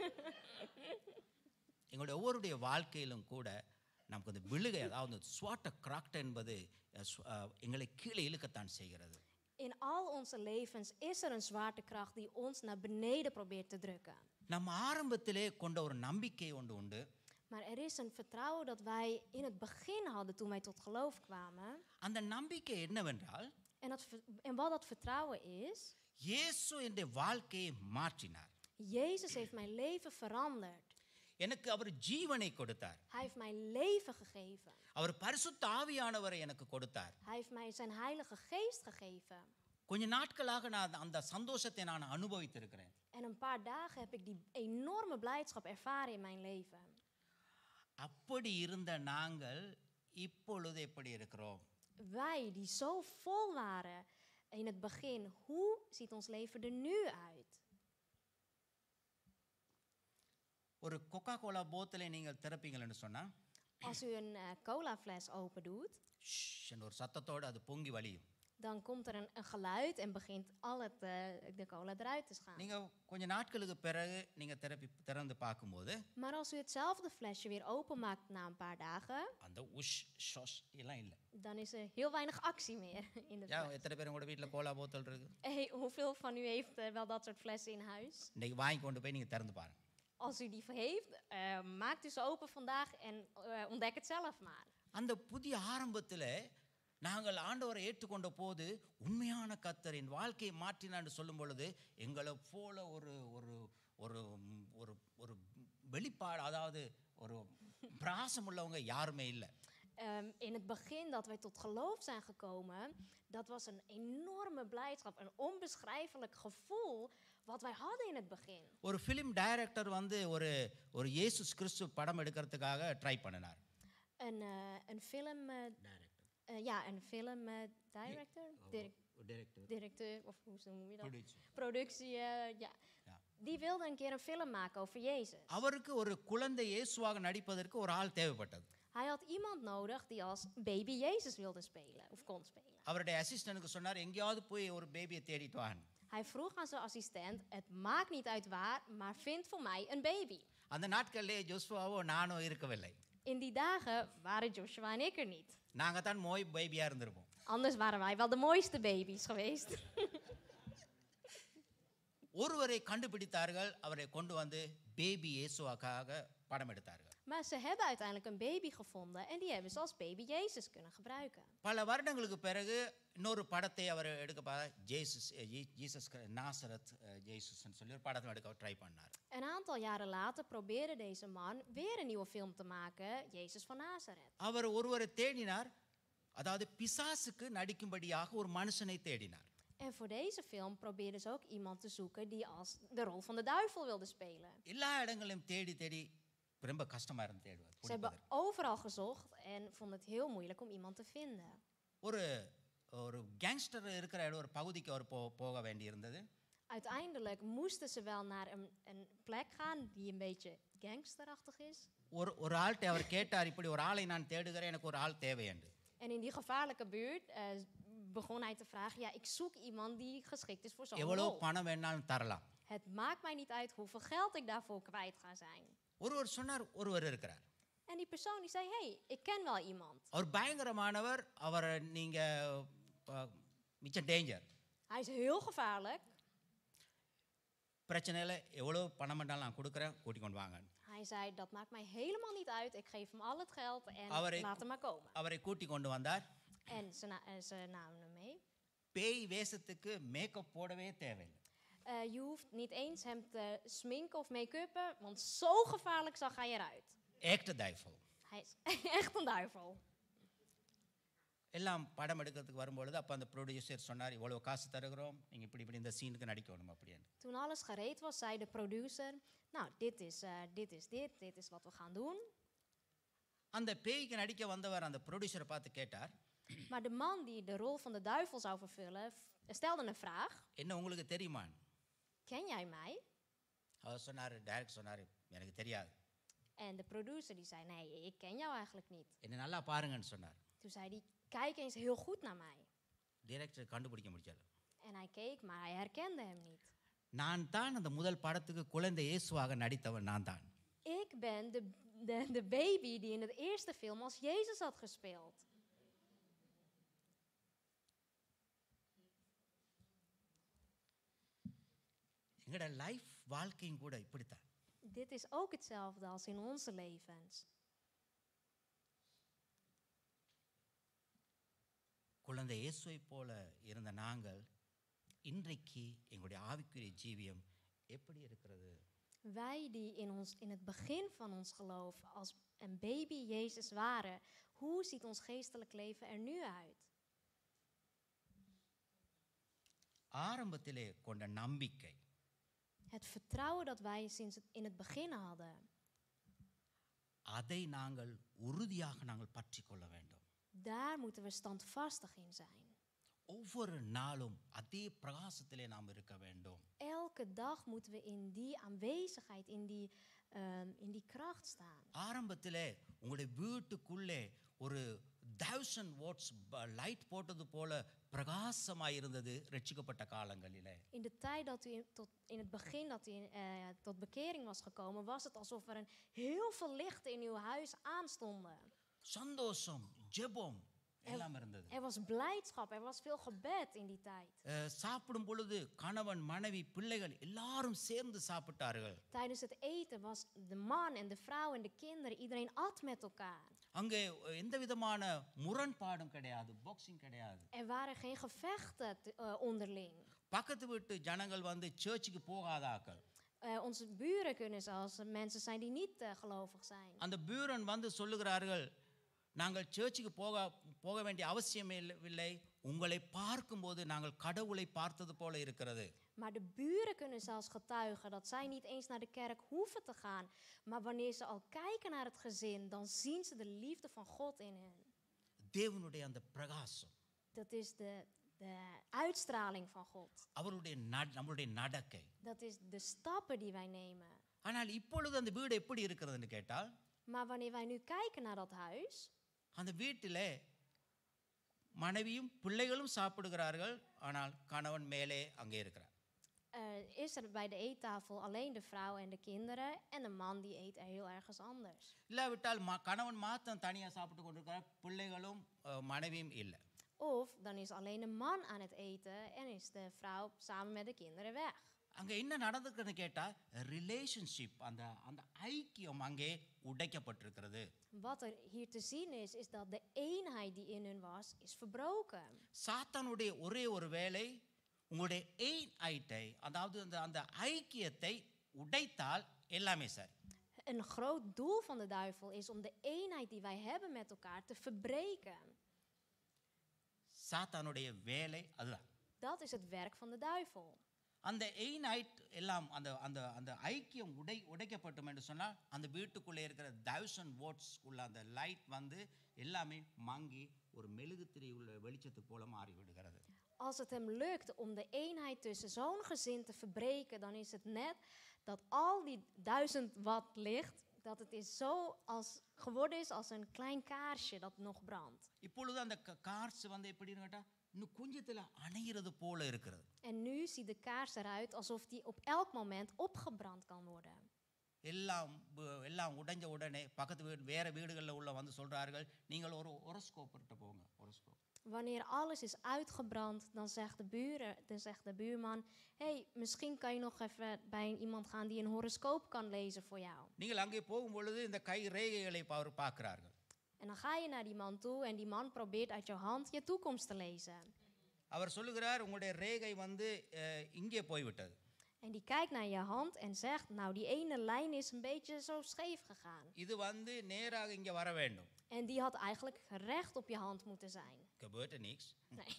எங்களுடைய ஒவ்வொருடைய வாழ்க்கையிலும் கூட நமக்கு அந்த விழுகை, அதாவது ஸ்வாட்ட கிராக்ட் என்பது எங்களை கீழே இழுக்கத்தான் செய்கிறது. In al onze levens is er een zwaartekracht die ons naar beneden probeert te drukken. நம்ம ஆரம்பத்திலே கொண்ட ஒரு நம்பிக்கை ஒன்று உண்டு. Maar er is een vertrouwen dat wij in het begin hadden toen wij tot geloof kwamen. அந்த நம்பிக்கை என்னவென்றால், En wat dat vertrouwen is, இயேசு என்னுடைய வாழ்க்கையை மாற்றினார். Jezus heeft mijn leven veranderd. எனக்கு அவர் ஜீவனை கொடுத்தார். Hij heeft mij leven gegeven. அவர் பரிசுத்த ஆவியானவரை எனக்கு கொடுத்தார். Hij heeft mij zijn Heilige Geest gegeven. கொஞ்ச நாட்களாக நான் அந்த சந்தோஷத்தை நான் அனுபவித்திருக்கிறேன். En een paar dagen heb ik die enorme blijdschap ervaren in mijn leven. அப்படி இருந்த நாங்கள் இப்பொழுது எப்படி இருக்கிறோம்? Wij die zo vol waren in het begin, hoe ziet ons leven er nu uit? ஒரு கொக்கா கோலா போத்தலை நீங்கள் திறப்பீங்கன்னு சொன்னா, Als u een cola fles open doet, ஒரு சத்தத்தோடு அது பொங்கி வழியும். dan komt er een geluid en begint de cola eruit te gaan. நீங்க கொஞ்ச நாட்களுக்கு பிறகு நீங்க திறந்து பார்க்கும்போது, Maar als u hetzelfde flesje weer openmaakt na een paar dagen, அந்த உஷ் ஷோஷ் எல்லாம் இல்ல. dan is er heel weinig actie meer in de fles. எத்தனை பேர் உங்க வீட்ல கோலா போத்தல் இருக்கு? Hey, hoeveel van u heeft wel dat soort flessen in huis? இன்னைக்கு வாங்கி கொண்டு போய் நீங்க திறந்து பாருங்க. Als u die heeft, maakt u ze open vandaag en ontdek het zelf maar. அந்த புதிய ஆரம்பத்துல நாங்கள் ஆண்டவரை ஏற்றுக்கொண்ட போது உண்மையான கர்த்தர் என் வாழ்க்கையை மாற்றினான்னு சொல்லும் பொழுது எங்களை போல ஒரு ஒரு ஒரு ஒரு ஒரு வெளிப்பாடு, அதாவது ஒரு பிராசம் உள்ளவங்க யாருமே இல்லை. In het begin dat wij tot geloof zijn gekomen, dat was een enorme blijdschap, een onbeschrijfelijk gevoel wat wij hadden in het begin. ஒரு ஃபிலிம் டைரக்டர் வந்து ஒரு ஒரு இயேசு கிறிஸ்து படம் எடுக்கிறதுக்காக ட்ரை பண்ணினார். Een film een film director, directeur of hoe noem je dat? Productie, ja. Die wilde een keer een film maken over Jezus. அவருக்கு ஒரு குழந்தை இயேசுவாக நடிப்பதற்கு ஒரு ஆள் தேவைப்பட்டது. Hij had iemand nodig die als baby Jezus wilde spelen of kon spelen. அவருடைய அசிஸ்டன்ட்க்கு சொன்னார், எங்கயாவது போய் ஒரு பேபியை தேடிட்டு வா. Hij vroeg aan zijn assistent, het maakt niet uit waar, maar vind voor mij een baby. அந்த நாட்களிலே ஜோசுவாவோ நானோ இருக்கவில்லை. In die dagen waren Joshua en ik er niet. நாங்க தான் மோய் பேபியா இருந்திருப்போம். Anders waren wij wel de mooiste baby's geweest. ஒருவரை கண்டுபிடித்தார்கள், அவரை கொண்டு வந்து பேபி இயேசுவாக படம் எடுத்தார்கள். Maar ze hebben uiteindelijk een baby gevonden en die hebben ze als baby Jezus kunnen gebruiken. பல வருடங்களுக்கு பிறகு இன்னொரு படத்தை அவர் எடுக்க ஜீசஸ் நாசரத் ஜேசுஸ்ன்னு சொல்லி ஒரு படத்தை எடுக்க ட்ரை பண்ணார். Een aantal jaren later probeerde deze man weer een nieuwe film te maken, Jezus van Nazareth. அவர் ஒருவரை தேடினார், அதாவது பிசாசுக்கு நடிக்கும்படியாக ஒரு மனுஷனை தேடினார். En voor deze film probeerden ze ook iemand te zoeken die als de rol van de duivel wilde spelen. எல்லா இடங்களிலும் தேடி தேடி ரொம்ப கஷ்டமா இருந்து தேடுவார். Ze hebben overal gezocht en vonden het heel moeilijk om iemand te vinden. ஒரு ஒரு கேங்ஸ்டர் இருக்கிற ஒரு பகுதிக்கு அவர் போக வேண்டியிருந்தது. Uiteindelijk moesten ze wel naar een plek gaan die een beetje gangsterachtig is. ஒரு ஆள்கிட்ட அவர் கேட்டார், இப்படி ஒரு ஆளை நான் தேடுகிறேன், எனக்கு ஒரு ஆள் தேவை என்று. En in die gevaarlijke buurt begon hij te vragen, ja, ik zoek iemand die geschikt is voor zo'n எவ்வளவு rol. பணம் வேணாலும் தரலாம். Het maakt mij niet uit hoeveel geld ik daarvoor kwijt ga zijn. ஒருவர் சொன்னார், ஒருவர் இருக்கிறார். En die persoon die zei, hey, ik ken wel iemand. அவர் பயங்கரமானவர், அவர் நீங்க மிச்ச danger. Hij is heel gevaarlijk. பிரச்சனை இல்லை, எவ்வளவு பணம் வேணாலும் நான் கொடுக்குறேன், கூட்டி கொண்டு வாங்க. Hij zei, dat maakt mij helemaal niet uit. Ik geef hem al het geld en laat hem maar komen. அவரை கூட்டி கொண்டு வந்தார். En ze namen hem mee. பேய் வேஷத்துக்கு மேக்கப் போடவே தேவையில்லை. Je hoeft niet eens hem te sminken of make-uppen, want zo gevaarlijk zag hij eruit. Echt duivel. Hij is echt een duivel. எல்லாம் படம் எடுக்கிறதுக்கு வரும்பொழுது அப்போ அந்த ப்ரொடியூசர் சொன்னார் இவ்வளோ காசு தருகிறோம் நீங்கள் இப்படி இந்த சீனுக்கு நடிக்கணும் அப்படின்னு. Toen alles gereed was, zei de producer, nou, dit is wat we gaan doen. அந்த பேய்க்கு நடிக்க வந்தவர் அந்த ப்ரொடியூசரை பார்த்து கேட்டார், Maar de man die de rol van de duivel zou vervullen, stelde een vraag. என்ன உங்களுக்கு தெரியுமா? Ken jij mij? அவர் சொன்னார், டைரக்ட் சொன்னார், எனக்கு தெரியாது. En de producer die zei, nee, ik ken jou eigenlijk niet. என்னை நல்லா பாருங்கன்னு சொன்னார். Toen zei hij, kijk eens heel goed naar mij. Director கண்டுபிடிக்க முடியல. En hij keek, maar hij herkende hem niet. நான் தான் அந்த முதல் படத்துக்கு குழந்தை இயேசுவாக நடித்தவன் நான் தான். Ik ben de baby die in het eerste film als Jezus had gespeeld. எங்களோட லைஃப் வாழ்க்கையும் கூட இப்படித்தான். Dit is ook hetzelfde als in onze levens. குழந்தை இயேசுவை போல இருந்த நாங்கள் இன்றைக்கு எங்களுடைய ஆவிக்குரிய ஜீவியம் எப்படி இருக்கிறது? Wij die in het begin van ons geloof als een baby Jezus waren, hoe ziet ons geestelijk leven er nu uit? ஆரம்பத்திலே கொண்ட நம்பிக்கை, Het vertrouwen dat wij sinds in het begin hadden, அதை நாங்கள் உறுதியாக நாங்கள் பற்றிக்கொள்ள வேண்டும். daar moeten we standvastig in zijn. ஒவ்வொரு நாளும் அதே பிரகாசத்திலே நாம் இருக்க வேண்டும். Elke dag moeten we in die aanwezigheid, in die kracht staan. ஆரம்பத்திலே உங்களுடைய வீட்டுக்குள்ளே ஒரு 1000 வாட்ஸ் லைட் போட்டது போல பிரகாசமாய் இருந்தது ரட்சிக்கப்பட்ட காலங்களிலே. In de tijd dat u in het begin dat u tot bekering was gekomen, was het alsof er heel veel lichten in uw huis aanstonden. சந்தோஷம், ஜெபம் எல்லாம் இருந்தது. Er was blijdschap, er was veel gebed in die tijd. சாப்பிடும் பொழுது கணவன், மனைவி, பிள்ளைகள் எல்லாரும் சேர்ந்து சாப்பிட்டார்கள். Tijdens het eten was de man en de vrouw en de kinderen, iedereen at met elkaar. அங்கே எந்த விதமான முரண்பாடும் கிடையாது, பாக்ஸிங் கிடையாது. Er waren geen gevechten onderling. பக்கத்து வீட்டு ஜனங்கள் வந்து சர்ச்சுக்கு போகாதாக்கள். Onze buren kunnen zelfs mensen zijn die niet gelovig zijn. அந்த buren வந்து சொல்லுகிறார்கள், நாங்கள் சர்ச்சுக்கு போக வேண்டிய அவசியமே இல்லை, உங்களை பார்க்கும்போது நாங்கள் கடவுளை பார்த்தது போல இருக்கிறது. Maar de buren kunnen zelfs getuigen dat zij niet eens naar de kerk hoeven te gaan. Maar wanneer ze al kijken naar het gezin, dan zien ze de liefde van God in hen. தேவனுடைய அந்த பிரகாசம், Dat is de uitstraling van God. அவருடைய நம்மளுடைய நடக்கை. Dat is de stappen die wij nemen. ஆனால் இப்பொழுது அந்த வீடு எப்படி இருக்கிறதுன்னு கேட்டால், Maar wanneer wij nu kijken naar dat huis, அந்த வீட்டிலே மனைவியும் பிள்ளைகளும் சாப்பிடுகிறார்கள், ஆனால் கணவன் மேலே அங்கே இருக்கிறார். is er bij de eettafel alleen de vrouw en de kinderen en de man die eet er heel ergens anders. இல்லாவிட்டால் கணவன் மாத்திரம் தனியாக சாப்பிட்டு கொண்டிருக்கிறார், பிள்ளைகளும் மனைவியும் இல்லை. Of dan is alleen de man aan het eten en is de vrouw samen met de kinderen weg. அங்கே என்ன நடந்துக்குன்னு கேட்டால் ரிலேஷன்ஷிப், அந்த அந்த ஐக்கியம் அங்கே உடைக்கப்பட்டிருக்கிறது. Wat er hier te zien is dat de eenheid die in hun was, is verbroken. சாத்தானுடைய ஒரே ஒரு வேலை உங்களுடைய eenheid, அதாவது அந்த ஐக்கியத்தை உடைத்தால் எல்லாமே சரி. Een groot doel van de duivel is om de eenheid die wij hebben met elkaar te verbreken. சாத்தானுடைய வேலை அதுதான். Dat is het werk van de duivel. அந்த eenheid எல்லாம் அந்த அந்த அந்த ஐக்கியம் உடைக்கப்பட்டோம் என்று சொன்னால் அந்த வீட்டுக்குள்ளே இருக்கிற 1000 வாட்ஸ்க்குள்ள அந்த லைட் வந்து எல்லாமே மங்கி ஒரு மெழுகுத்திரி உள்ள வெளிச்சத்துக்கு போல மாறிவிடுகிறது. Als het hem lukt om de eenheid tussen zo'n gezin te verbreken, dan is het net dat al die 1000 watt licht, dat het is zo geworden is als een klein kaarsje dat nog brandt. இப்பொழுது அந்த கார்ஸ் வந்து எப்படின்னு கேட்டா இன்னும் கொஞ்சத்துல அணையிறது போல இருக்கிறது. En nu ziet de kaars eruit alsof die op elk moment opgebrand kan worden. எல்லாம் உடைஞ்ச உடனே பக்கத்து வேற வீடுகளில் உள்ள வந்து சொல்றார்கள், நீங்கள் ஒரு ஹொரோஸ்கோப் கிட்ட போங்க. Horoscope. Wanneer alles is uitgebrand, dan zegt de buurman, hey, misschien kan je nog even bij iemand gaan die een horoscoop kan lezen voor jou. நீங்கள் அங்கே போகும்பொழுது இந்த கை ரேகைகளை பார்க்கிறார்கள். En dan ga je naar die man toe en die man probeert uit jouw hand je toekomst te lezen. அவர் சொல்லுகிறார், உங்களுடைய ரேகை வந்து இங்கே போய்விட்டது. En die kijkt naar je hand en zegt, nou die ene lijn is een beetje zo scheef gegaan. இது நேராக இங்கே வர வேண்டும். En die had eigenlijk recht op je hand moeten zijn. Gebeurt niks. Nee,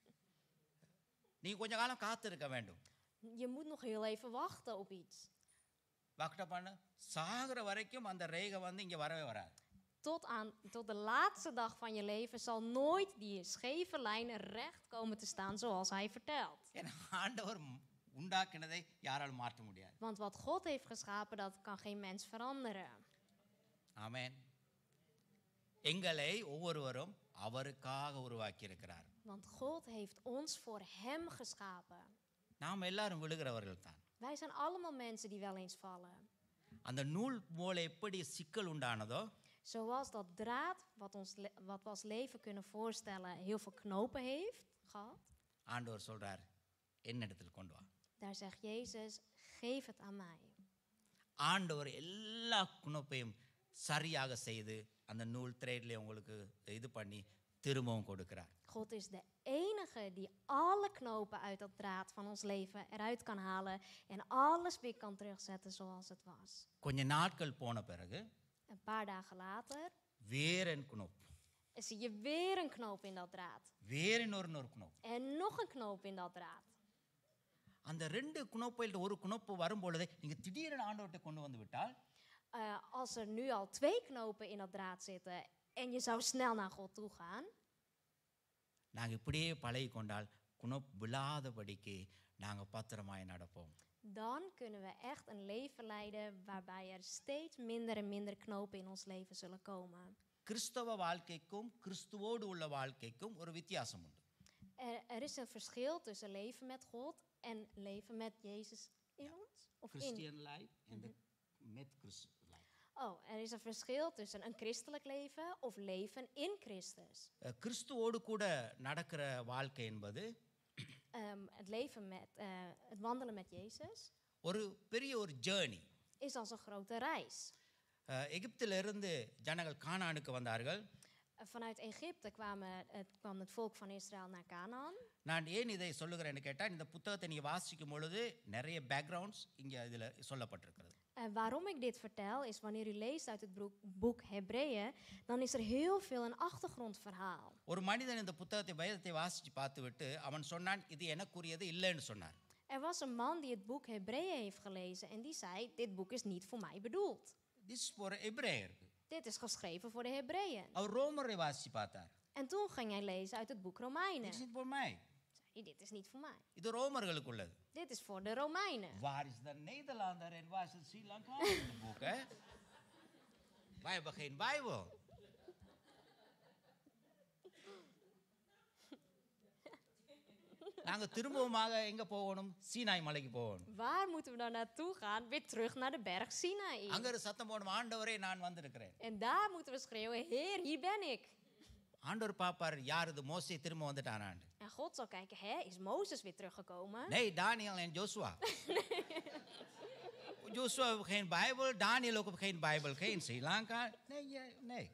நீ கொஞ்ச காலம் காத்திருக்க வேண்டும். je moet nog heel even wachten op iets. வாக்கிட்ட பண்ண சாகிற வரைக்கும் அந்த ரேகை இங்கே வரவே வராது. Tot de laatste dag van je leven zal nooit die scheve lijn recht komen te staan zoals hij vertelt. ஏன்னா ஆண்டவர் உண்டாக்கினதை யாராலும் மாற்ற முடியாது. Want wat God heeft geschapen, dat kan geen mens veranderen. ஆமென். எங்களை ஒவ்வொருவரும் அவருக்காக உருவாக்கி இருக்கிறார். Want God heeft ons voor hem geschapen. நாம் எல்லாரும் விழுகிறவர்கள் தான். Wij zijn allemaal mensen die wel eens vallen. அந்த நூல் போல எப்படி சிக்கல் உண்டானதோ Zoals dat draad, wat we als leven kunnen voorstellen, heel veel knopen heeft gehad. ஆண்டவர் சொல்றார் என்னிடத்தில் கொண்டு வா. Daar zegt Jezus, geef het aan mij. ஆண்டவர் எல்லா குணப்பையும் சரியாக செய்து அந்த நூல் த்ரெட்ல உங்களுக்கு இது பண்ணி திரும்பவும் கொடுக்கிறார். God is de enige die alle knopen uit dat draad van ons leven eruit kan halen en alles weer kan terugzetten zoals het was. கொஞ்ச நாட்கள் போன பிறகு Een paar dagen later வேற ஒரு knoop, zie je weer een knoop in dat draad. வேற இன்னொரு knoop. En nog een knoop in dat draad. அந்த ரெண்டு knoopல ஒரு knoop வரும்போது நீங்க திடீரென ஆண்டவர்ட்ட கொண்டு வந்து விட்டால் Als er nu al 2 knopen in dat draad zitten en je zou snel naar God toe gaan, நாங்க இப்படியே பழகி கொண்டால் knoop விழாதபடிக்கு நாங்க பத்திரமாய் நடப்போம். dan kunnen we echt een leven leiden waarbij er steeds minder en minder knopen in ons leven zullen komen. கிறிஸ்தவ வாழ்க்கைக்கும் கிறிஸ்துவோடு உள்ள வாழ்க்கைக்கும் ஒரு வித்தியாசம் உண்டு. Er is een verschil tussen leven met God en leven met Jezus in ons. Of in. Christian life and met Christus life. Oh, er is een verschil tussen een christelijk leven of leven in Christus. கிறிஸ்துவோடு கூட நடக்கிற வாழ்க்கை என்பது Het leven met, het wandelen met Jezus ஒரு பெரிய ஒரு journey. is als een grote reis. எகிப்திலிருந்து ஜனங்கள் கானானுக்கு வந்தார்கள். Vanuit Egypte kwam het volk van Israël naar Canaan. நான் ஏன் இதை சொல்லுகிறேன்னு கேட்டால் இந்த புத்தகத்தை நீங்கள் வாசிக்கும் பொழுது நிறைய பேக்ரவுண்ட்ஸ் இங்கே இதில் சொல்லப்பட்டிருக்கிறது. Waarom ik dit vertel is wanneer u leest uit het boek Hebreeën, dan is er heel veel een achtergrondverhaal. ஒரு மனிதன் இந்த புத்தகத்தை வேதத்தை வாசித்து பார்த்துவிட்டு அவன் சொன்னான் இது எனக்குரியது இல்லைன்னு சொன்னார். Er was een man die het boek Hebreeën heeft gelezen en die zei, dit boek is niet voor mij bedoeld. This for எபிரேயர். Dit is geschreven voor de Hebreeën. அவர் ரோமரை வாசித்து பார்த்தார். En toen ging hij lezen uit het boek Romeinen. Dit is niet voor mij. Zei hij, dit is niet voor mij. இது ரோமர்களுக்கு உள்ளது. Dit is voor de Romeinen. Waar is de Nederlander en waar is het Sri Lanka in het boek, hè? Wij hebben geen Bijbel. நாங்க திரும்பவுமாக எங்க போகணும்? சீனாய் மலைக்கு போகணும். Waar moeten we dan naartoe gaan? Weer terug naar de berg Sinai. அங்க ஒரு சத்தம் போடணும், ஆண்டவரே நான் வந்திருக்கிறேன். En daar moeten we schreeuwen, Heer, hier ben ik. ஆண்டவர் பாப்பார் யார் இது மோசே திரும்ப வந்துட்டானான்னு. En God zal kijken, hè, is Mozes weer teruggekomen? Nee, Daniel en Joshua. Joshua heeft geen Bijbel, Daniel ook geen Bijbel, geen Sri Lanka. Nee.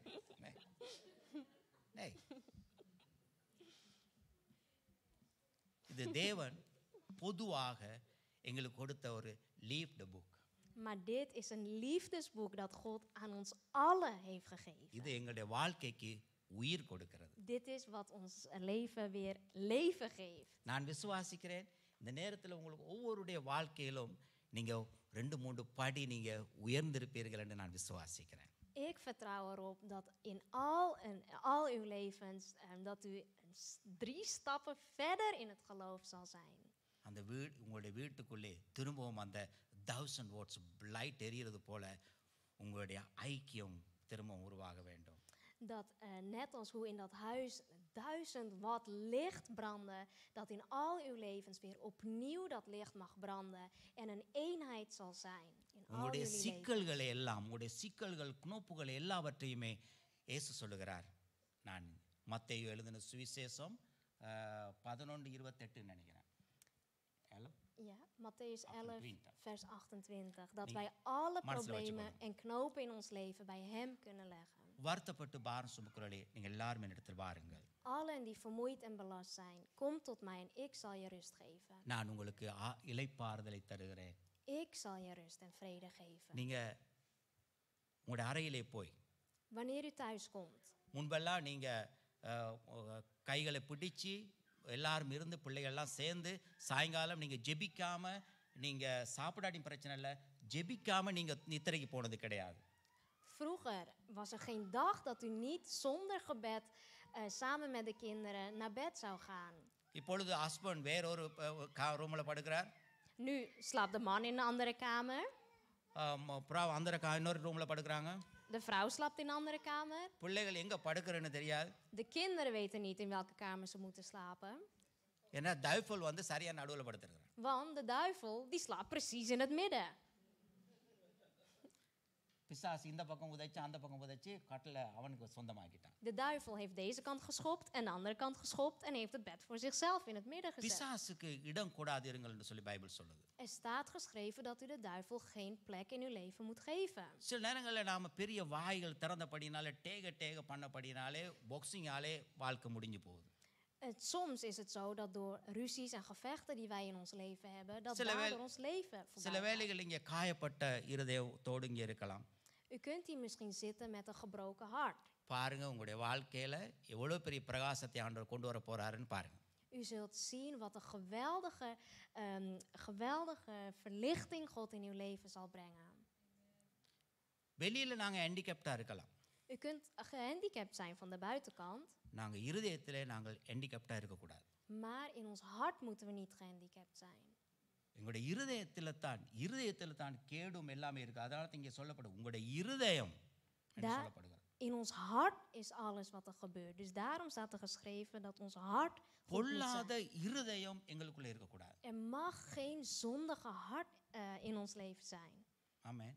இது தேவன் பொதுவாக எங்களுக்கு கொடுத்த ஒரு லீஃப்ட் book. Maar dit is een liefdesboek dat God aan ons allen heeft gegeven. இது எங்களுடைய வாழ்க்கைக்கு உயிர் கொடுக்கிறது. Dit is wat ons leven weer leven geeft. நான் விசுவாசிக்கிறேன் இந்த நேரத்தில் உங்களுக்கு ஒவ்வொருடைய வாழ்க்கையிலும் நீங்க 2-3 படி நீங்க உயர்ந்திருப்பீர்கள் என்று நான் விசுவாசிக்கிறேன். Ik vertrouw erop dat in al uw levens dat u 3 stappen verder in het geloof zal zijn. அந்த உங்களுடைய வீட்டுக்குள்ளே திரும்பவும் அந்த 1000 வாட்ஸ் லைட் எரியிறது போல உங்களுடைய ஐக்கியம் திரும்பவும் உருவாக வேண்டும். Dat net als hoe in dat huis 1000 watt licht brandde, dat in al uw levens weer opnieuw dat licht mag branden en een eenheid zal zijn. In al உங்களுடைய jullie சிக்கல்களை எல்லாம் உங்களுடைய சிக்கல்கள் knoopகள் எல்லாவற்றையுமே இயேசு சொல்லுகிறார். நான் மத்தேயு எழுதின சுவிசேஷம் 11:28 நினைக்கிறேன். Ja, Mattheüs 11, 28. vers 28. Dat wij alle problemen en knopen in ons leven bij hem kunnen leggen. வருத்தப்பட்டு பாரம் சுமக்கிறவர்களே நீங்கள் எல்லாரும் என்னிடத்தில் வாருங்கள், Allen die vermoeid en belast zijn, kom tot mij en ik zal je rust geven. நான் உங்களுக்கு இளைப்பாறுதலை தருகிறேன். Ik zal je rust en vrede geven. நீங்கள் உங்களுடைய அறையிலே போய் Wanneer u thuis komt, முன்பெல்லாம் நீங்கள் கைகளை பிடிச்சி எல்லாரும் இருந்து பிள்ளைகள்லாம் சேர்ந்து சாயங்காலம் நீங்கள் ஜெபிக்காமல் நீங்கள் சாப்பிடாட்டி பிரச்சனை இல்லை, ஜெபிக்காமல் நீங்கள் நித்திரைக்கு போனது கிடையாது. vroeger was er geen dag dat u niet zonder gebed samen met de kinderen naar bed zou gaan. இப்பொழுது ஹஸ்பண்ட் வேறொரு ரூமில் படுக்கிறார், Nu slaapt de man in een andere kamer, அப்புறம் அந்த இன்னொரு ரூமில் படுக்கிறாங்க. de vrouw slaapt in een andere kamer. பிள்ளைகள் எங்கே படுக்கிறேன்னு தெரியாது. De kinderen weten niet in welke kamer ze moeten slapen. ஏன்னா டைஃபல் வந்து சரியாக நடுவில் படுத்துருக்குறாங்க. Want de duivel die slaapt precies in het midden. பிசாசு இந்த பக்கம் உதைச்சு அந்த பக்கம் உதைச்சு கட்டில் அவனுக்கு சொந்தமாக்கிட்டான். De duivel heeft deze kant geschopt en de andere kant geschopt en heeft het bed voor zichzelf in het midden gezet. பிசாசுக்கு இடம் கூடாதிருங்கள்னு சொல்லி பைபிள் சொல்லுது. Er staat geschreven dat u de duivel geen plek in uw leven moet geven. சில நேரங்களில் நாம் பெரிய வாய்கள் திறந்தபடினாலே டேக பண்ணபடினாலே பாக்ஸிங்காலே வாழ்க்கை முடிஞ்சு போகுது. Soms is het zo dat door ruzies en gevechten die wij in ons leven hebben, dat Zullen wij- daardoor ons leven சில voorbij gaat. வேளைகள் இங்கே காயப்பட்ட இருதயத்தோடு இங்கே இருக்கலாம். U kunt hier misschien zitten met een gebroken hart. பாருங்க உங்களுடைய வாழ்க்கையில எவ்வளவு பெரிய பிரகாசத்தை ஆண்டவர் கொண்டு வர போறாருன்னு பாருங்க. U zult zien wat een geweldige verlichting God in uw leven zal brengen. வெளியில நாங்க ஹேண்டிகேப்டா இருக்கலாம், U kunt gehandicapt zijn van de buitenkant, நாங்க இருதயத்திலே நாங்கள் ஹேண்டிகேப்டா இருக்கக்கூடாது. maar in ons hart moeten we niet gehandicapt zijn. எங்களுடைய இருதயத்தில் தான் கேடும் எல்லாமே இருக்கு. அதனால இங்கே சொல்லப்படும் உங்களுடைய இருதயம் என்று Daar- சொல்லப்படுகிறது. In ons hart is alles wat er gebeurt. Dus daarom staat er geschreven dat ons hart goed moet பொல்லாத zijn. இருதயம் எங்களுக்குள்ள இருக்கக்கூடாது. Er mag geen zondige hart in ons leven zijn. ஆமென்.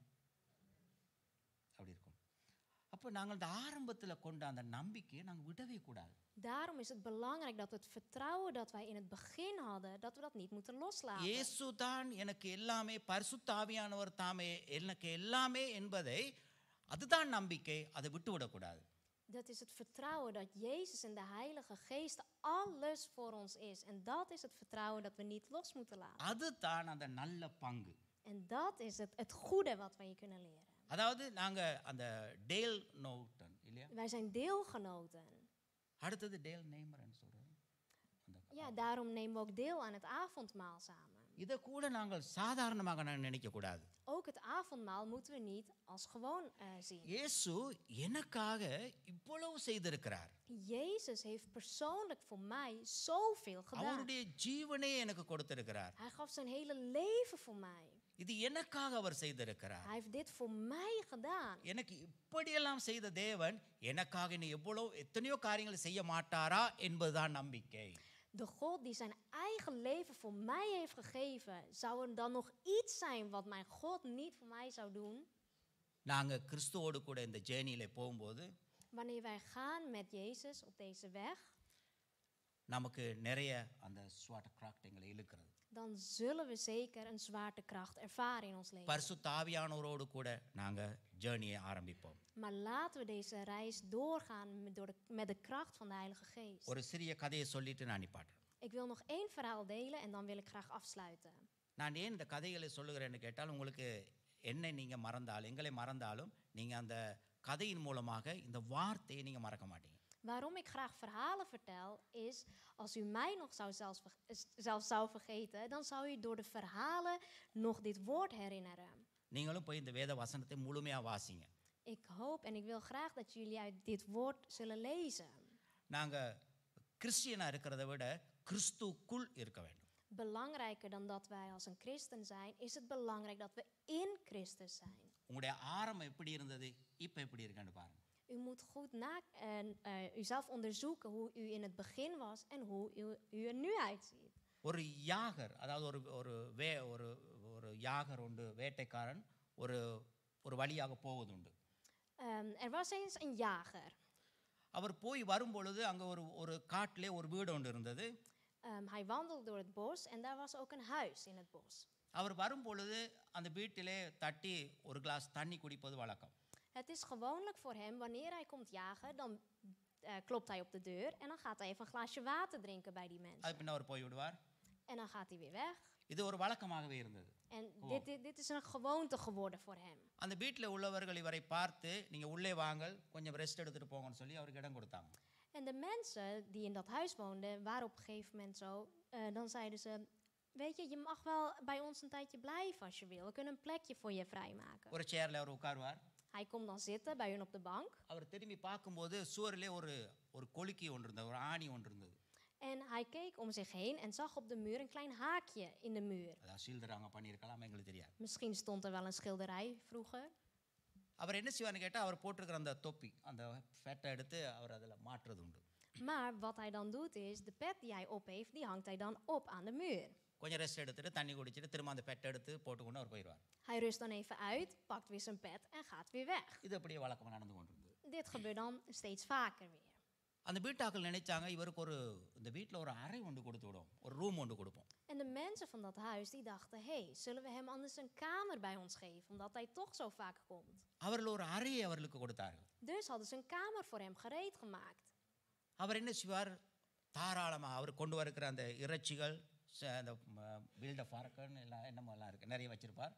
அப்படி இருக்கும். அப்போ நாங்கள் இந்த ஆரம்பத்தில் கொண்ட அந்த நம்பிக்கையை நாங்கள் விடவே கூடாது. Daarom is het belangrijk dat we het vertrouwen dat wij in het begin hadden, dat we dat niet moeten loslaten. இயேசு தான் எனக்கு எல்லாமே, பரிசுத்த ஆவியானவர் தாமே எனக்கு எல்லாமே என்பதை, அதுதான் நம்பிக்கை, அதை விட்டு விடக்கூடாது. Dat is het vertrouwen dat Jezus en de Heilige Geest alles voor ons is. En dat is het vertrouwen dat we niet los moeten laten. அதுதான் அந்த நல்ல பங்கு. En dat is het goede wat we hier kunnen leren. அதாவது நாங்கள் அந்த டேல் நோட்டன் இல்லையா, Wij zijn deelgenoten. அடுத்தது டேல் நெய்மர்னு சொல்கிறோம். Ja, daarom nemen we ook deel aan het avondmaal samen. இதை கூட நாங்கள் சாதாரணமாக நான் நினைக்கக்கூடாது. Ook het avondmaal moeten we niet als gewoon zien. இயேசு எனக்காக இவ்வளவு செய்திருக்கிறார். Jezus heeft persoonlijk voor mij zoveel gedaan. அவருடைய ஜீவனே எனக்கு கொடுத்திருக்கிறார். Hij gaf zijn hele leven voor mij. இது எனக்காக அவர் செய்திருக்கிறார். Hij heeft dit voor mij gedaan. எனக்கு இப்படியெல்லாம் செய்த தேவன் எனக்காக இன்னும் எத்தனையோ காரியங்களை செய்ய மாட்டாரா என்பதுதான் நம்பிக்கை. De God die zijn eigen leven voor mij heeft gegeven, zou er dan nog iets zijn wat mijn God niet voor mij zou doen? நாங்கள் கிறிஸ்துவோடு கூட இந்த ஜேர்னியில போகும்போது Wanneer wij gaan met Jezus op deze weg, நமக்கு நிறைய அந்த ஸ்வாட் கிராக்ட் எங்களை இழுக்கிறது. dan zullen we zeker een zwaartekracht ervaren in ons leven. பரிசுத்த ஆவியானவரோடு கூட நாங்கள் ஜேர்னியை ஆரம்பிப்போம். Maar laten we deze reis doorgaan met de kracht van de Heilige Geest. ஒரு சிறிய கதையை சொல்லிட்டு நான் நிப்பாட்டேன். Ik wil nog één verhaal delen en dan wil ik graag afsluiten. நான் ஏன் இந்த கதைகளை சொல்லுகிறேன்னு கேட்டால், உங்களுக்கு என்னை நீங்கள் மறந்தாலும் எங்களை மறந்தாலும் நீங்கள் அந்த கதையின் மூலமாக இந்த வார்த்தையை நீங்கள் மறக்க மாட்டீங்க. Waarom ik graag verhalen vertel is, als u mij nog zelfs zou vergeten, dan zou u door de verhalen nog dit woord herinneren. நீங்களும் போய் இந்த வேத வசனத்தை முழுமையாக வாசிங்க. Ik hoop en ik wil graag dat jullie uit dit woord zullen lezen. நாங்கள் கிறிஸ்டியனாக இருக்கிறத விட கிறிஸ்துக்குள் இருக்க வேண்டும். Belangrijker dan dat wij als een christen zijn, is het belangrijk dat we in Christus zijn. உங்களுடைய ஆரம்பம் எப்படி இருந்தது, இப்போ எப்படி இருக்குன்னு பாருங்க. U moet goed uzelf onderzoeken hoe u in het begin was en hoe u er nu uitziet. ஒரு யாகர், அதாவது ஒரு யாகர் உண்டு, வேட்டைக்காரன் ஒரு வழியாக போவதுண்டு. Er was eens een jager. அவர் போய் வரும்பொழுது அங்கே ஒரு காட்டிலே ஒரு வீடு ஒன்று இருந்தது. Hij wandelde door het bos en daar was ook een huis in het bos. அவர் வரும்பொழுது அந்த வீட்டிலே தட்டி ஒரு கிளாஸ் தண்ணி குடிப்பது வழக்கம். Het is gewoonlijk voor hem, wanneer hij komt jagen, dan klopt hij op de deur en dan gaat hij even een glaasje water drinken bij die mensen. அது பின்ன அவர் போய் விடுவார். En dan gaat hij weer weg. இது ஒரு வழக்கமாகவே இருந்தது. En Gewoon. dit is een gewoonte geworden voor hem. அந்த வீட்டில் உள்ளவர்கள் இவரை பார்த்து நீங்க உள்ளே வாங்கள் கொஞ்சம் ரெஸ்ட் எடுத்துட்டு போங்கன்னு சொல்லி அவருக்கு இடம் கொடுத்தாங்க. En de mensen die in dat huis woonden, waren op een gegeven moment zo, dan zeiden ze, weet je, je mag wel bij ons een tijdje blijven als je wil. We kunnen een plekje voor je vrijmaken. ஒரு சேர்ல அவர் உட்காருவார். Hij komt dan zitten bij hun op de bank. அவர் திரும்பி பார்க்கும்போது சுவரிலே ஒரு கொலுக்கி ஒன்று இருந்தது, ஒரு ஆணி ஒன்று இருந்தது. En hij keek om zich heen en zag op de muur een klein haakje in de muur. அதான் சீல்தராங்க பண்ணியிருக்கலாம், எங்களுக்கு தெரியாது. Misschien stond er wel een schilderij vroeger. அவர் என்ன செய்வார்னு கேட்டால் அவர் போட்டிருக்கிற அந்த தொப்பி, அந்த ஃபேட்டை எடுத்து அவர் அதில் மாற்றுறது உண்டு. Maar wat hij dan doet is, de pet die hij op heeft, die hangt hij dan op aan de muur. கொஞ்சம் ரெஸ்ட் எடுத்துட்டு தண்ணி குடிச்சிட்டு திரும்ப அந்த பெட்டை எடுத்து போட்டுக்கொண்டு அவர் போயிடுவார். Hij rust dan even uit, pakt weer zijn pet en gaat weer weg. இது அப்படியே வழக்கமாக நடந்து கொண்டிருந்தது. Dit gebeurt dan steeds vaker weer. அந்த வீட்டாக்கள் நினைச்சாங்க இவருக்கு இந்த வீட்டில் ஒரு அறை ஒன்று கொடுத்து விடும், ஒரு ரூம் ஒன்று கொடுப்போம். En de mensen van dat huis die dachten, hey, zullen we hem anders een kamer bij ons geven, omdat hij toch zo vaak komt. அவர்கள் ஒரு அறையை அவர்களுக்கு கொடுத்தார்கள். Dus hadden ze een kamer voor hem gereed gemaakt. அவர் என்ன செய்வார், தாராளமாக அவர் கொண்டு வருகிற அந்த இறைச்சிகள், அந்த wilde varken எல்லாம் என்னமெல்லாம் இருக்குது, நிறைய வச்சிருப்பார்.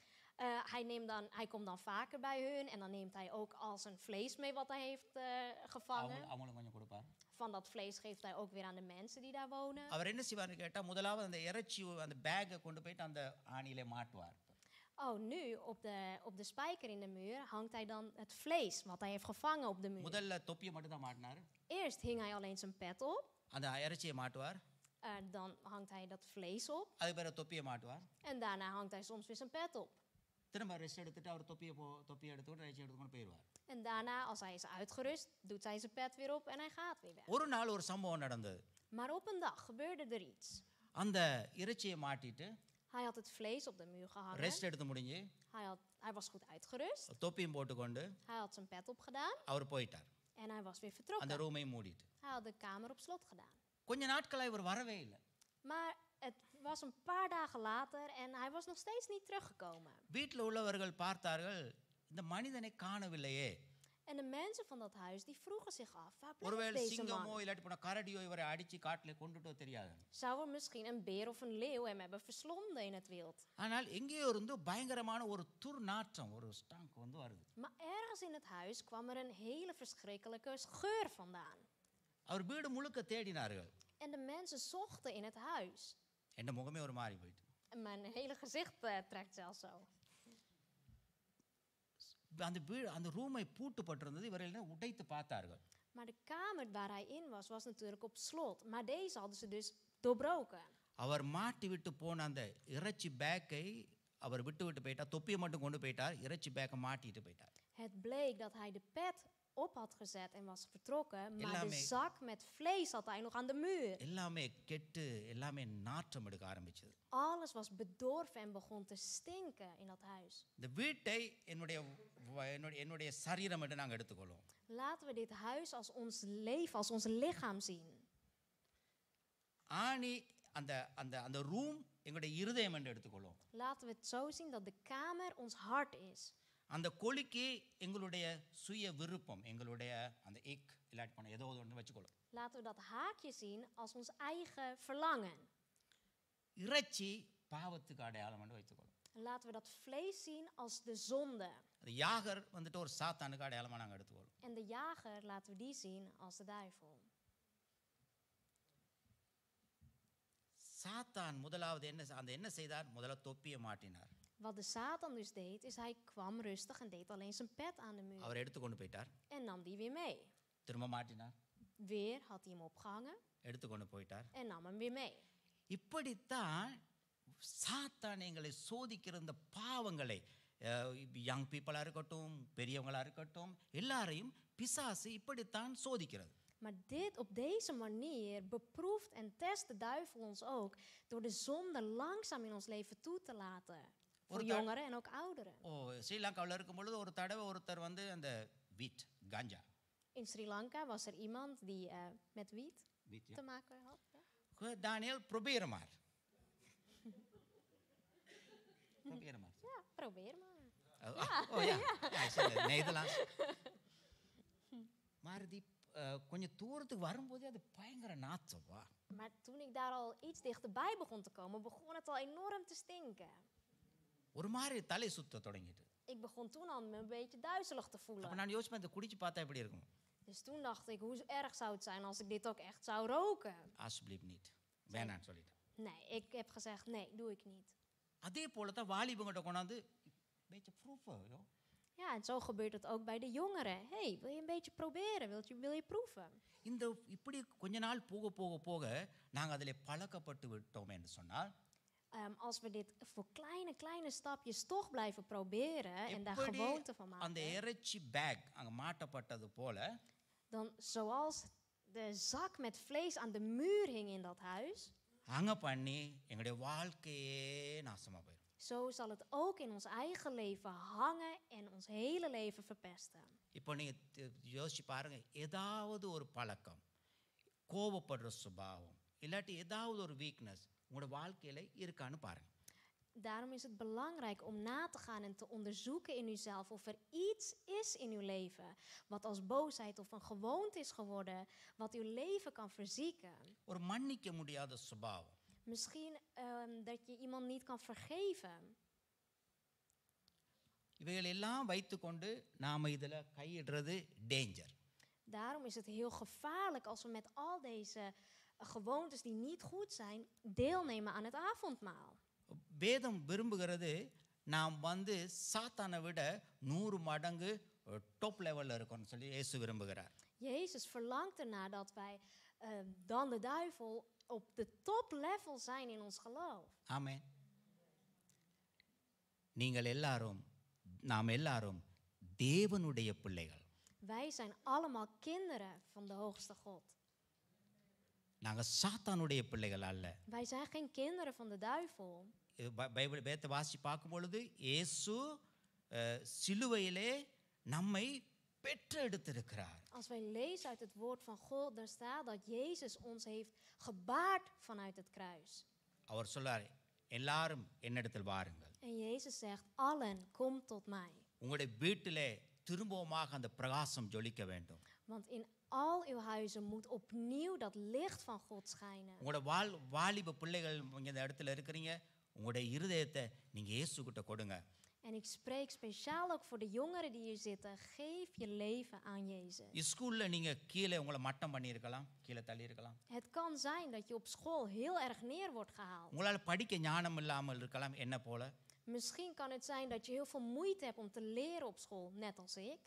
Hij komt dan vaker bij hun en dan neemt hij ook al zijn vlees mee wat hij heeft gevangen. அவங்களுக்கு கொஞ்சம் கொடுப்பார். Van dat vlees geeft hij ook weer aan de mensen die daar wonen. அவர் என்ன செய்வார்னு கேட்டால் முதலாவது அந்த இறைச்சி அந்த பேக்கை கொண்டு போயிட்டு அந்த ஆணியிலே மாட்டுவார். Oh, nu op de spijker in de muur hangt hij dan het vlees wat hij heeft gevangen op de muur. முதல்ல தொப்பியை மட்டும் தான் மாட்டினார். Eerst hing hij alleen zijn pet op. அந்த இறைச்சியை மாட்டுவார். Dan hangt hij dat vlees op. அது பிறகு தொப்பியை மாட்டுவார். En daarna hangt hij soms weer zijn pet op. திரும்ப ரெஸ்ட் எடுத்துட்டு அவர் தொப்பியை எடுத்துக்கிட்டு இறைச்சி எடுத்துக்கொண்டு போயிடுவார். En daarna, als hij is uitgerust, doet hij zijn pet weer op en hij gaat weer weg. ஒரு நாள் ஒரு சம்பவம் நடந்தது. Maar op een dag gebeurde er iets. அந்த இறைச்சியை மாட்டிட்டு Hij had het vlees op de muur gehangen. Rest எடுத்து முடிஞ்சு Hij was goed uitgerust. தொப்பியும் போட்டுக்கொண்டு Hij had zijn pet opgedaan அவர் போயிட்டார். en hij was weer அந்த vertrokken. ரூமையும் மூடிட்டு. Hij had de kamer op slot gedaan. கொஞ்ச நாட்களாக இவர் வரவே இல்லை. Maar het was een paar dagen later en hij was nog steeds niet teruggekomen. வீட்டில் உள்ளவர்கள் பார்த்தார்கள், இந்த மனிதனை காணவில்லையே. En de mensen van dat huis die vroegen zich af, waar ஒருவேளை blijft deze சிங்கமோ man? இல்லாட்டி போன கரடியோ இவரை அடிச்சு காட்டிலே கொண்டுட்டோ தெரியாது. Zou er misschien een beer of een leeuw hem hebben verslonden in het wild? ஆனால் எங்கேயோ இருந்து பயங்கரமான ஒரு துர்நாற்றம், ஒரு ஸ்டாங்க் வந்து வருது. Maar ergens in het huis kwam er een hele verschrikkelijke geur vandaan. அவர் வீடு முழுக்க தேடினார்கள். En de mensen zochten in het huis. என் முகமே ஒரு மாறி போயிட்டு. En mijn hele gezicht trekt zelfs zo. அந்த ரூமை பூட்டுப்பட்டிருந்தது, இவர்கள் உடைத்து பார்த்தார்கள். Maar de kamer waar hij in was natuurlijk op slot. Maar deze hadden ze dus doorbroken. அவர் மாட்டி விட்டு போன அந்த இறைச்சி பேக்கை அவர் விட்டு போயிட்டார். தொப்பியை மட்டும் கொண்டு போயிட்டார், இறைச்சி பேக்கை மாட்டிட்டு போயிட்டார். Het bleek dat hij de pet op had gezet en was vertrokken. Maar de எல்லாமே- zak met vlees had hij nog aan de muur. எல்லாமே கெட்டு எல்லாமே நாற்றம் எடுக்க ஆரம்பிச்சது. Alles was bedorven en begon te stinken in dat huis. இந்த வீட்டை என்னுடைய சரீரம் என்று நாங்கள் எடுத்துக்கொள்வோம். Laten we dit huis als ons leven, als ons lichaam zien. ஆணி அந்த அந்த அந்த ரூம் எங்களுடைய இருதயம் என்று எடுத்துக்கொள்வோம். Laten we het zo zien dat de kamer ons hart is. அந்த கொலிக்கு எங்களுடைய சுய விருப்பம், எங்களுடைய அந்த இல்லாட்டி போன ஏதோ ஒன்று வச்சுக்கொள்ளும். Laten we dat haakje zien als ons eigen verlangen. இறைச்சி பாவத்துக்கு அடையாளம் என்று வைத்துக்கொள்ளும். Laten we dat vlees zien als de zonde. அந்த யாகர் வந்துட்டு ஒரு சாத்தானுக்கு அடையாளமாக நாங்கள் எடுத்துக்கொள்ளும். En de jager laten we die zien als de duivel. சாத்தான் முதலாவது என்ன செய்தார்? முதல்ல தொப்பியை மாட்டினார். Wat de Satan dus deed, is hij kwam rustig en deed alleen zijn pet aan de muur. அவர் எடுத்துக்கொண்டு போயிட்டார். En nam die weer mee. திரும்ப மாட்டினார், Weer had hij hem opgehangen எடுத்துக்கொண்டு போயிட்டார். en nam hem weer mee. இப்படித்தான் சாத்தான் எங்களை சோதிக்கிற இந்த பாவங்களை, யங் பீப்புளாக இருக்கட்டும், பெரியவங்களாக இருக்கட்டும், எல்லாரையும் பிசாசு இப்படித்தான் சோதிக்கிறது. Maar op deze manier beproeft en test de duivel ons ook door de zonde langzaam in ons leven toe te laten. Voor jongeren en ook ouderen. ஸ்ரீலங்காவில் இருக்கும் பொழுது ஒரு தடவை ஒருத்தர் வந்து அந்த வீட் கஞ்சா, In Sri Lanka was er iemand die met wiet te maken had. Ja? Daniel, probeer maar. Probeer maar. Ja, probeer maar. Oh ja, ik zei het Nederlands. Maar die கொஞ்சம் தூரத்துக்கு வரும்போதே அது பயங்கர நாத்தம்ப்பா. Maar toen ik daar al iets dichterbij begon te komen, begon het al enorm te stinken. ஒரு மாதிரி தலை சுத்த தொடங்கிட்டு. Ik begon toen al me een beetje duizelig te அப்ப voelen. நான் யோசிப்பேன் இதை குடிச்சு பார்த்தா எப்படி இருக்கும்? Dus toen dacht ik, hoe erg zou het zijn als ik dit ook echt zou roken? Alsjeblieft niet. வேணான்னு சொல்லிட்டேன். Nee, ik heb gezegd, nee, doe ik niet. அதே போல தான் வாலிபங்கிட்ட கொண்டாந்து beetje proeven, joh. Ja, en zo gebeurt het ook bij de jongeren. Hey, wil je een beetje proberen? Wil je proeven? இந்த இப்படி கொஞ்ச நாள் போக போக போக நாங்கள் அதில் பழக்கப்பட்டு விட்டோம் என்று சொன்னால் Als we dit voor kleine stapjes toch blijven proberen en daar எப்படி gewoonte van அந்த maken, இறைச்சி பேக் அங்கே மாட்டப்பட்டது போல dan zoals de zak met vlees aan de muur hing in dat huis, அங்கே பண்ணி எங்களுடைய வாழ்க்கையே நாசமாக போயிடும். zo zal het ook in ons eigen leven hangen en ons hele leven verpesten. இப்போ நீங்கள் யோசிச்சு பாருங்கள், ஏதாவது ஒரு பழக்கம், கோபப்படுற சுபாவம், இல்லாட்டி ஏதாவது ஒரு வீக்னஸ் உங்களோட வாழ்க்கையில் இருக்கான்னு பாருங்கள். Daarom is het belangrijk om na te gaan en te onderzoeken in uzelf of er iets is in uw leven wat als boosheid of een gewoonte is geworden, wat uw leven kan verzieken. ஒரு மன்னிக்க முடியாத சுபாவம், Misschien dat je iemand niet kan vergeven. இவைகள் எல்லாம் வைத்துக்கொண்டு நாம் இதில் கையிடுறது danger. Daarom is het heel gevaarlijk als we met al deze gewoontes die niet goed zijn, deelnemen aan het avondmaal. வேதம் விரும்புகிறது நாம் சாத்தானை விட 100 மடங்கு டாப் லெவலில் இருக்கணும்னு சொல்லி இயேசு விரும்புகிறார். Jezus verlangt ernaar dat wij dan de duivel op de top level zijn in ons geloof. ஆமென். நீங்கள் எல்லாரும், நாம் எல்லாரும் தேவனுடைய பிள்ளைகள். Wij zijn allemaal kinderen van de hoogste God. நாங்கள் சாத்தானுடைய பிள்ளைகள் அல்ல. Wij zijn geen kinderen van de duivel. Bible வேதத்தை வாசித்து பார்க்கும் பொழுது இயேசு சிலுவையிலே நம்மை பெற்றெடுத்திருக்கிறார். Als wij lezen uit het woord van God, dan staat dat Jezus ons heeft gebaard vanuit het kruis. அவர் சொல்றார், எல்லாரும் என்னிடத்தில் வாருங்கள். En Jezus zegt, allen, kom tot mij. உங்களுடைய வீட்டிலே திரும்பவுமாக அந்த பிரகாசம் ஜொலிக்க வேண்டும். Want in al uw huizen moet opnieuw dat licht van God schijnen. உங்களோட வாலிப பிள்ளைகள் இங்கே இந்த இடத்துல இருக்கிறீங்க, உங்களுடைய இருதயத்தை நீங்கள் இயேசுகிட்ட கொடுங்க. En ik spreek speciaal ook voor de jongeren die hier zitten. Geef je leven aan Jezus. ஸ்கூலில் நீங்கள் கீழே உங்களை மட்டம் பண்ணியிருக்கலாம், கீழே தள்ளி இருக்கலாம். Het kan zijn dat je op school heel erg neer wordt gehaald. உங்களால் படிக்க ஞானம் இல்லாமல் இருக்கலாம், என்ன போல. Misschien kan het zijn dat je heel veel moeite hebt om te leren op school, net als ik.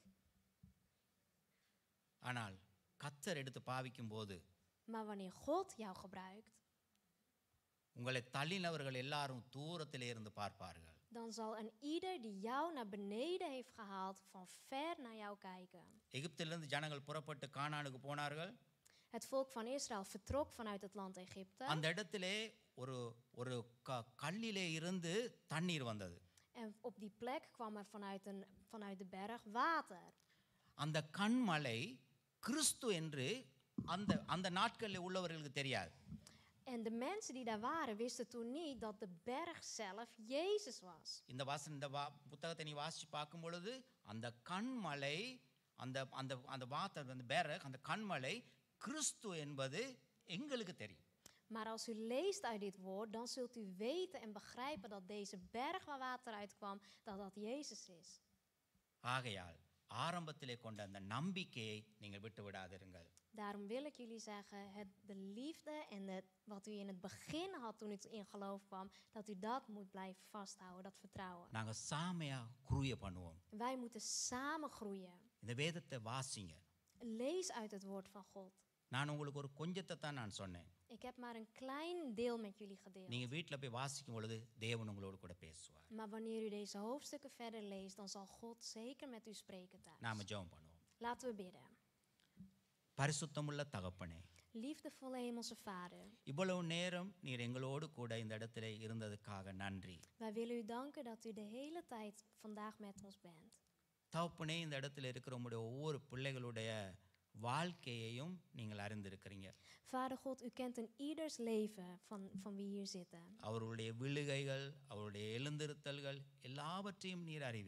ஆனால் கர்த்தர் எடுத்து பாவிக்கும் போது Maar wanneer God jou gebruikt, உங்களை தள்ளினவர்கள் எல்லாரும் தூரத்திலே இருந்து பார்ப்பார்கள். dan zal een ieder die jou naar beneden heeft gehaald van ver naar jou kijken. எகிப்திலிருந்து ஜனங்கள் புறப்பட்டு கானானுக்கு போனார்கள். Het volk van Israël vertrok vanuit het land Egypte. அந்த இடத்திலே ஒரு கல்லிலே இருந்து தண்ணீர் வந்தது. En op die plek kwam er vanuit de berg water. அந்த கண்மலை கிறிஸ்து என்று அந்த நாட்களில் உள்ளவர்களுக்கு தெரியாது. En de mensen die daar waren wisten toen niet dat de berg zelf Jezus was. இந்த புத்தகத்தை நீ வாசிச்சு பார்க்கும் பொழுது அந்த கண்மலை, அந்த வாட்டர், அந்த berg, அந்த கண்மலை கிறிஸ்து என்பது எங்களுக்கு தெரியும். Maar als u leest uit dit woord, dan zult u weten en begrijpen dat deze berg waar water uitkwam, dat dat Jezus is. ஆகையால் ஆரம்பத்திலே கொண்ட அந்த நம்பிக்கையை நீங்கள் விட்டு விடாதிருங்கள். Daarom wil ik jullie zeggen, de liefde en wat u in het begin had toen u in geloof kwam, dat u dat moet blijven vasthouden, dat vertrouwen. நாங்கள் சாமையா குருய பண்ணுவோம். Wij moeten samen groeien. இந்த வேதத்தை வாசிங்க. Lees uit het woord van God. நான் உங்களுக்கு ஒரு கொஞ்சத்தை தான் நான் சொன்னேன். Ik heb maar een klein deel met jullie gedeeld. நீங்க வீட்டில் போய் வாசிக்கும் பொழுது தேவன் உங்களோடு கூட பேசுவார். Maar wanneer u deze hoofdstukken verder leest, dan zal God zeker met u spreken thuis. நாம ஜெபம் பண்ணுவோம். Laten we bidden. பரிசுத்தமுள்ள தகப்பனே, Liefdevolle Hemelse Vader, இவ்வளவு நேரம் நீர் எங்களோடு கூட இந்த இடத்துல இருந்ததுக்காக நன்றி. wij willen u danken dat u de hele tijd vandaag met ons bent. தகப்பனே, இந்த இடத்துல இருக்கிற உங்களுடைய ஒவ்வொரு பிள்ளைகளுடைய வாழ்க்கையையும் நீங்கள் அறிந்திருக்கிறீங்க. Vader God, u kent een ieders leven van wie hier zitten. அவர்களுடைய விழுகைகள், அவருடைய எழுந்திருத்தல்கள் எல்லாவற்றையும் நீர் அறிவீர்.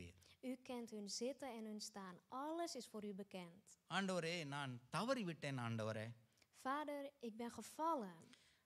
U kent hun zitten en hun staan. Alles is voor u bekend. ஆண்டவரே நான் தவறி விட்டேன் ஆண்டவரே. Vader, ik ben gevallen.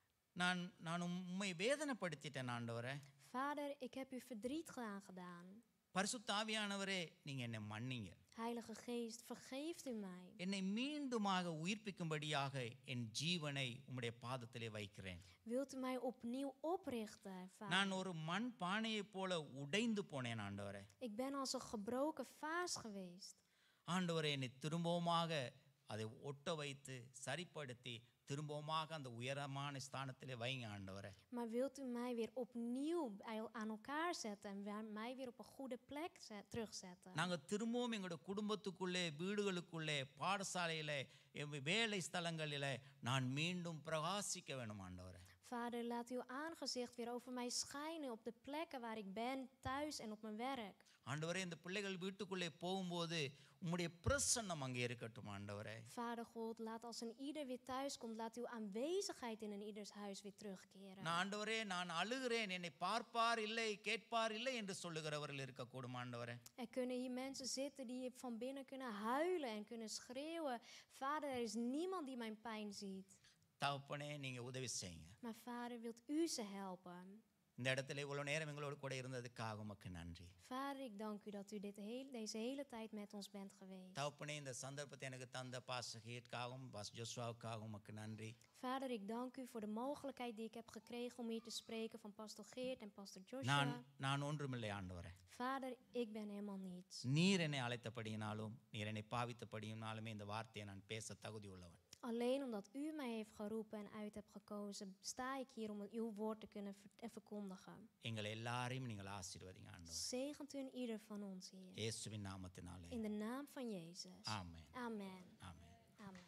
நான் உம்மை வேதனைப்படுத்திட்டேன் ஆண்டவரே. Vader, ik heb u verdriet aangedaan. பரிசுத்த ஆவியானவரே நீங்க என்னை மன்னிங்க. Heilige Geest, vergeeft u mij. என்னை மீண்டுமாக உயிர்ப்பிக்கும்படியாக என் ஜீவனை உம்முடைய பாதத்திலே வைக்கிறேன். Wilt u mij opnieuw oprichten, Vader? நான் ஒரு மண் பானையைப் போல உடைந்து போனேன் ஆண்டவரே. Ik ben als een gebroken vaas geweest. ஆண்டவரே என்னை திரும்பவுமாக அதை ஒட்ட வைத்து சரிப்படுத்தி திரும்பவுமாக அந்த உயரமான ஸ்தானத்திலே வைங்க ஆண்டவரே. Maar wilt u mij weer opnieuw aan elkaar zetten en mij weer op een goede plek terugzetten? நாங்கள் திரும்பவும் எங்களுடைய குடும்பத்துக்குள்ளே, வீடுகளுக்குள்ளே, பாடசாலையிலே, வேலை ஸ்தலங்களிலே நான் மீண்டும் பிரகாசிக்க வேணும் ஆண்டவரே. Vader, laat uw aangezicht weer over mij schijnen op de plekken waar ik ben, thuis en op mijn werk. ஆண்டவரே இந்த பிள்ளைகள் வீட்டுக்குள்ளே போகும்போது உம்முடைய பிரசன்னம் அங்கே இருக்கட்டும் ஆண்டவரே. Vader God, laat als een ieder weer thuis komt, laat uw aanwezigheid in een ieders huis weer terugkeren. நான் ஆண்டவரே நான் அழுகிறேன், என்னை பார்ப்பார் இல்லை, கேட்பார் இல்லை என்று சொல்லுகிறவர்கள் இருக்கக்கூடும் ஆண்டவரே. Er kunnen hier mensen zitten die van binnen kunnen huilen en kunnen schreeuwen. Vader, er is niemand die mijn pijn ziet. தகப்பனே நீங்க உதவி செய்யுங்க. Maar Vader, wilt u ze helpen? இந்த இடத்துல இவ்வளவு நேரம் எங்களோடு கூட இருந்ததுக்காக உமக்கு நன்றி. Vader, ik dank u dat u deze hele tijd met ons bent geweest. தகப்பனே இந்த சந்தர்ப்பத்தை எனக்கு தந்த பாஸ்டர் ஹேட்காகவும் பாஸ்டர் ஜோஸ்வாவுக்காகவும் உமக்கு நன்றி. Vader, ik dank u voor de mogelijkheid die ik heb gekregen om hier te spreken van pastor Geert en pastor Joshua. நான் ஒன்றுமில்லை ஆண்டவரே. Vader, ik ben helemaal niets. நீர் என்னை அழைத்தபடியினாலும் நீர் என்னை பாவித்தபடியினாலுமே இந்த வார்த்தையை நான் பேச தகுதி உள்ளவன். Alleen omdat u mij heeft geroepen en uit hebt gekozen, sta ik hier om uw woord te kunnen verkondigen. எங்களை எல்லாரையும் நீங்கள் ஆசீர்வதிங்க ஆண்டவரே. Zegent u in ieder van ons, Heer. இயேசுவின் நாமத்தினாலே. In de naam van Jezus. Amen. Amen. Amen. Amen.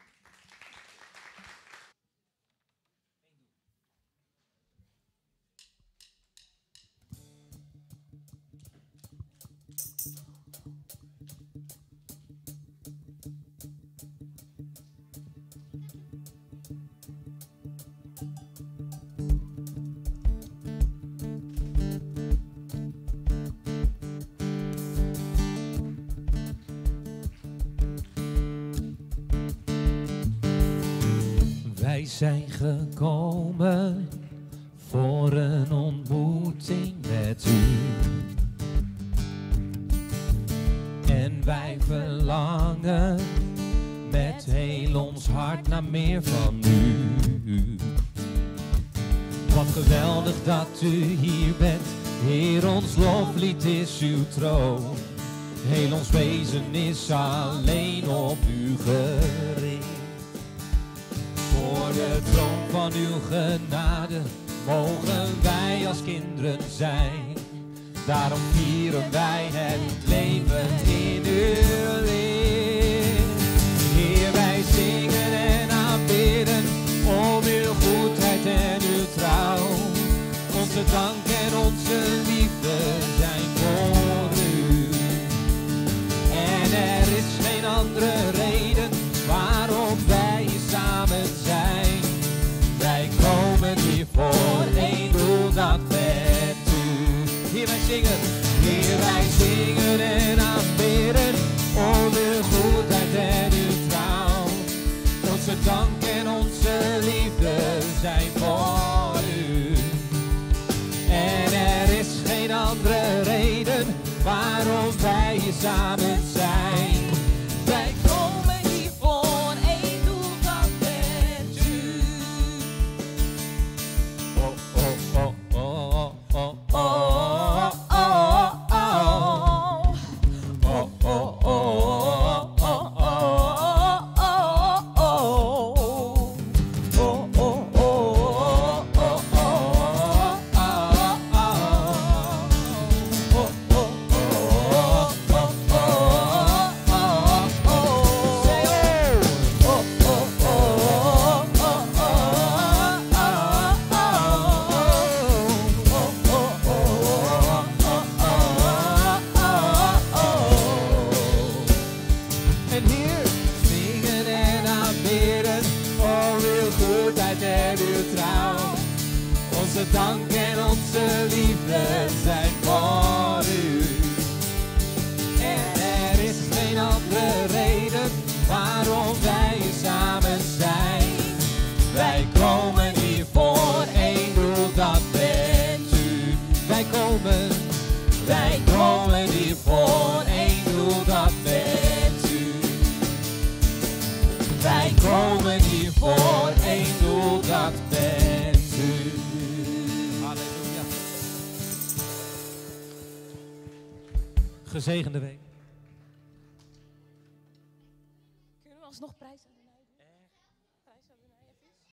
Wij zijn gekomen voor een ontmoeting met u. En wij verlangen met heel ons hart naar meer van u. Wat geweldig dat u hier bent, Heer, ons loflied is uw troon. Heel ons wezen is alleen op u gericht. Voor de troon van uw genade mogen wij als kinderen zijn. Daarom vieren wij het leven in uw licht. Heer, wij zingen en aanbidden om uw goedheid en uw trouw. Onze dank en onze liefde zijn voor u. En er is geen andere reden waarom wij hier samen zijn. Wij komen hier voor één doel, dat bent u. Hier wij zingen, hier wij zingen en aanbidden om uw goedheid en uw trouw. Onze dank en onze liefde zijn voor u. En er is geen andere reden waarom wij hier samen zijn. Wij komen hier voor één doel, dat bent u. Oh, oh, oh, oh, oh, oh, oh, oh, oh. Oh, oh, oh, oh, oh, oh, oh. Oh, oh, oh, oh, En hier zingen en aanbidden voor uw goedheid en uw trouw. Onze dank en onze liefde zijn voor u. Wij komen hier voor één doel, dat bent u. Wij komen hier voor één doel, dat bent u. Halleluja. Gezegende week.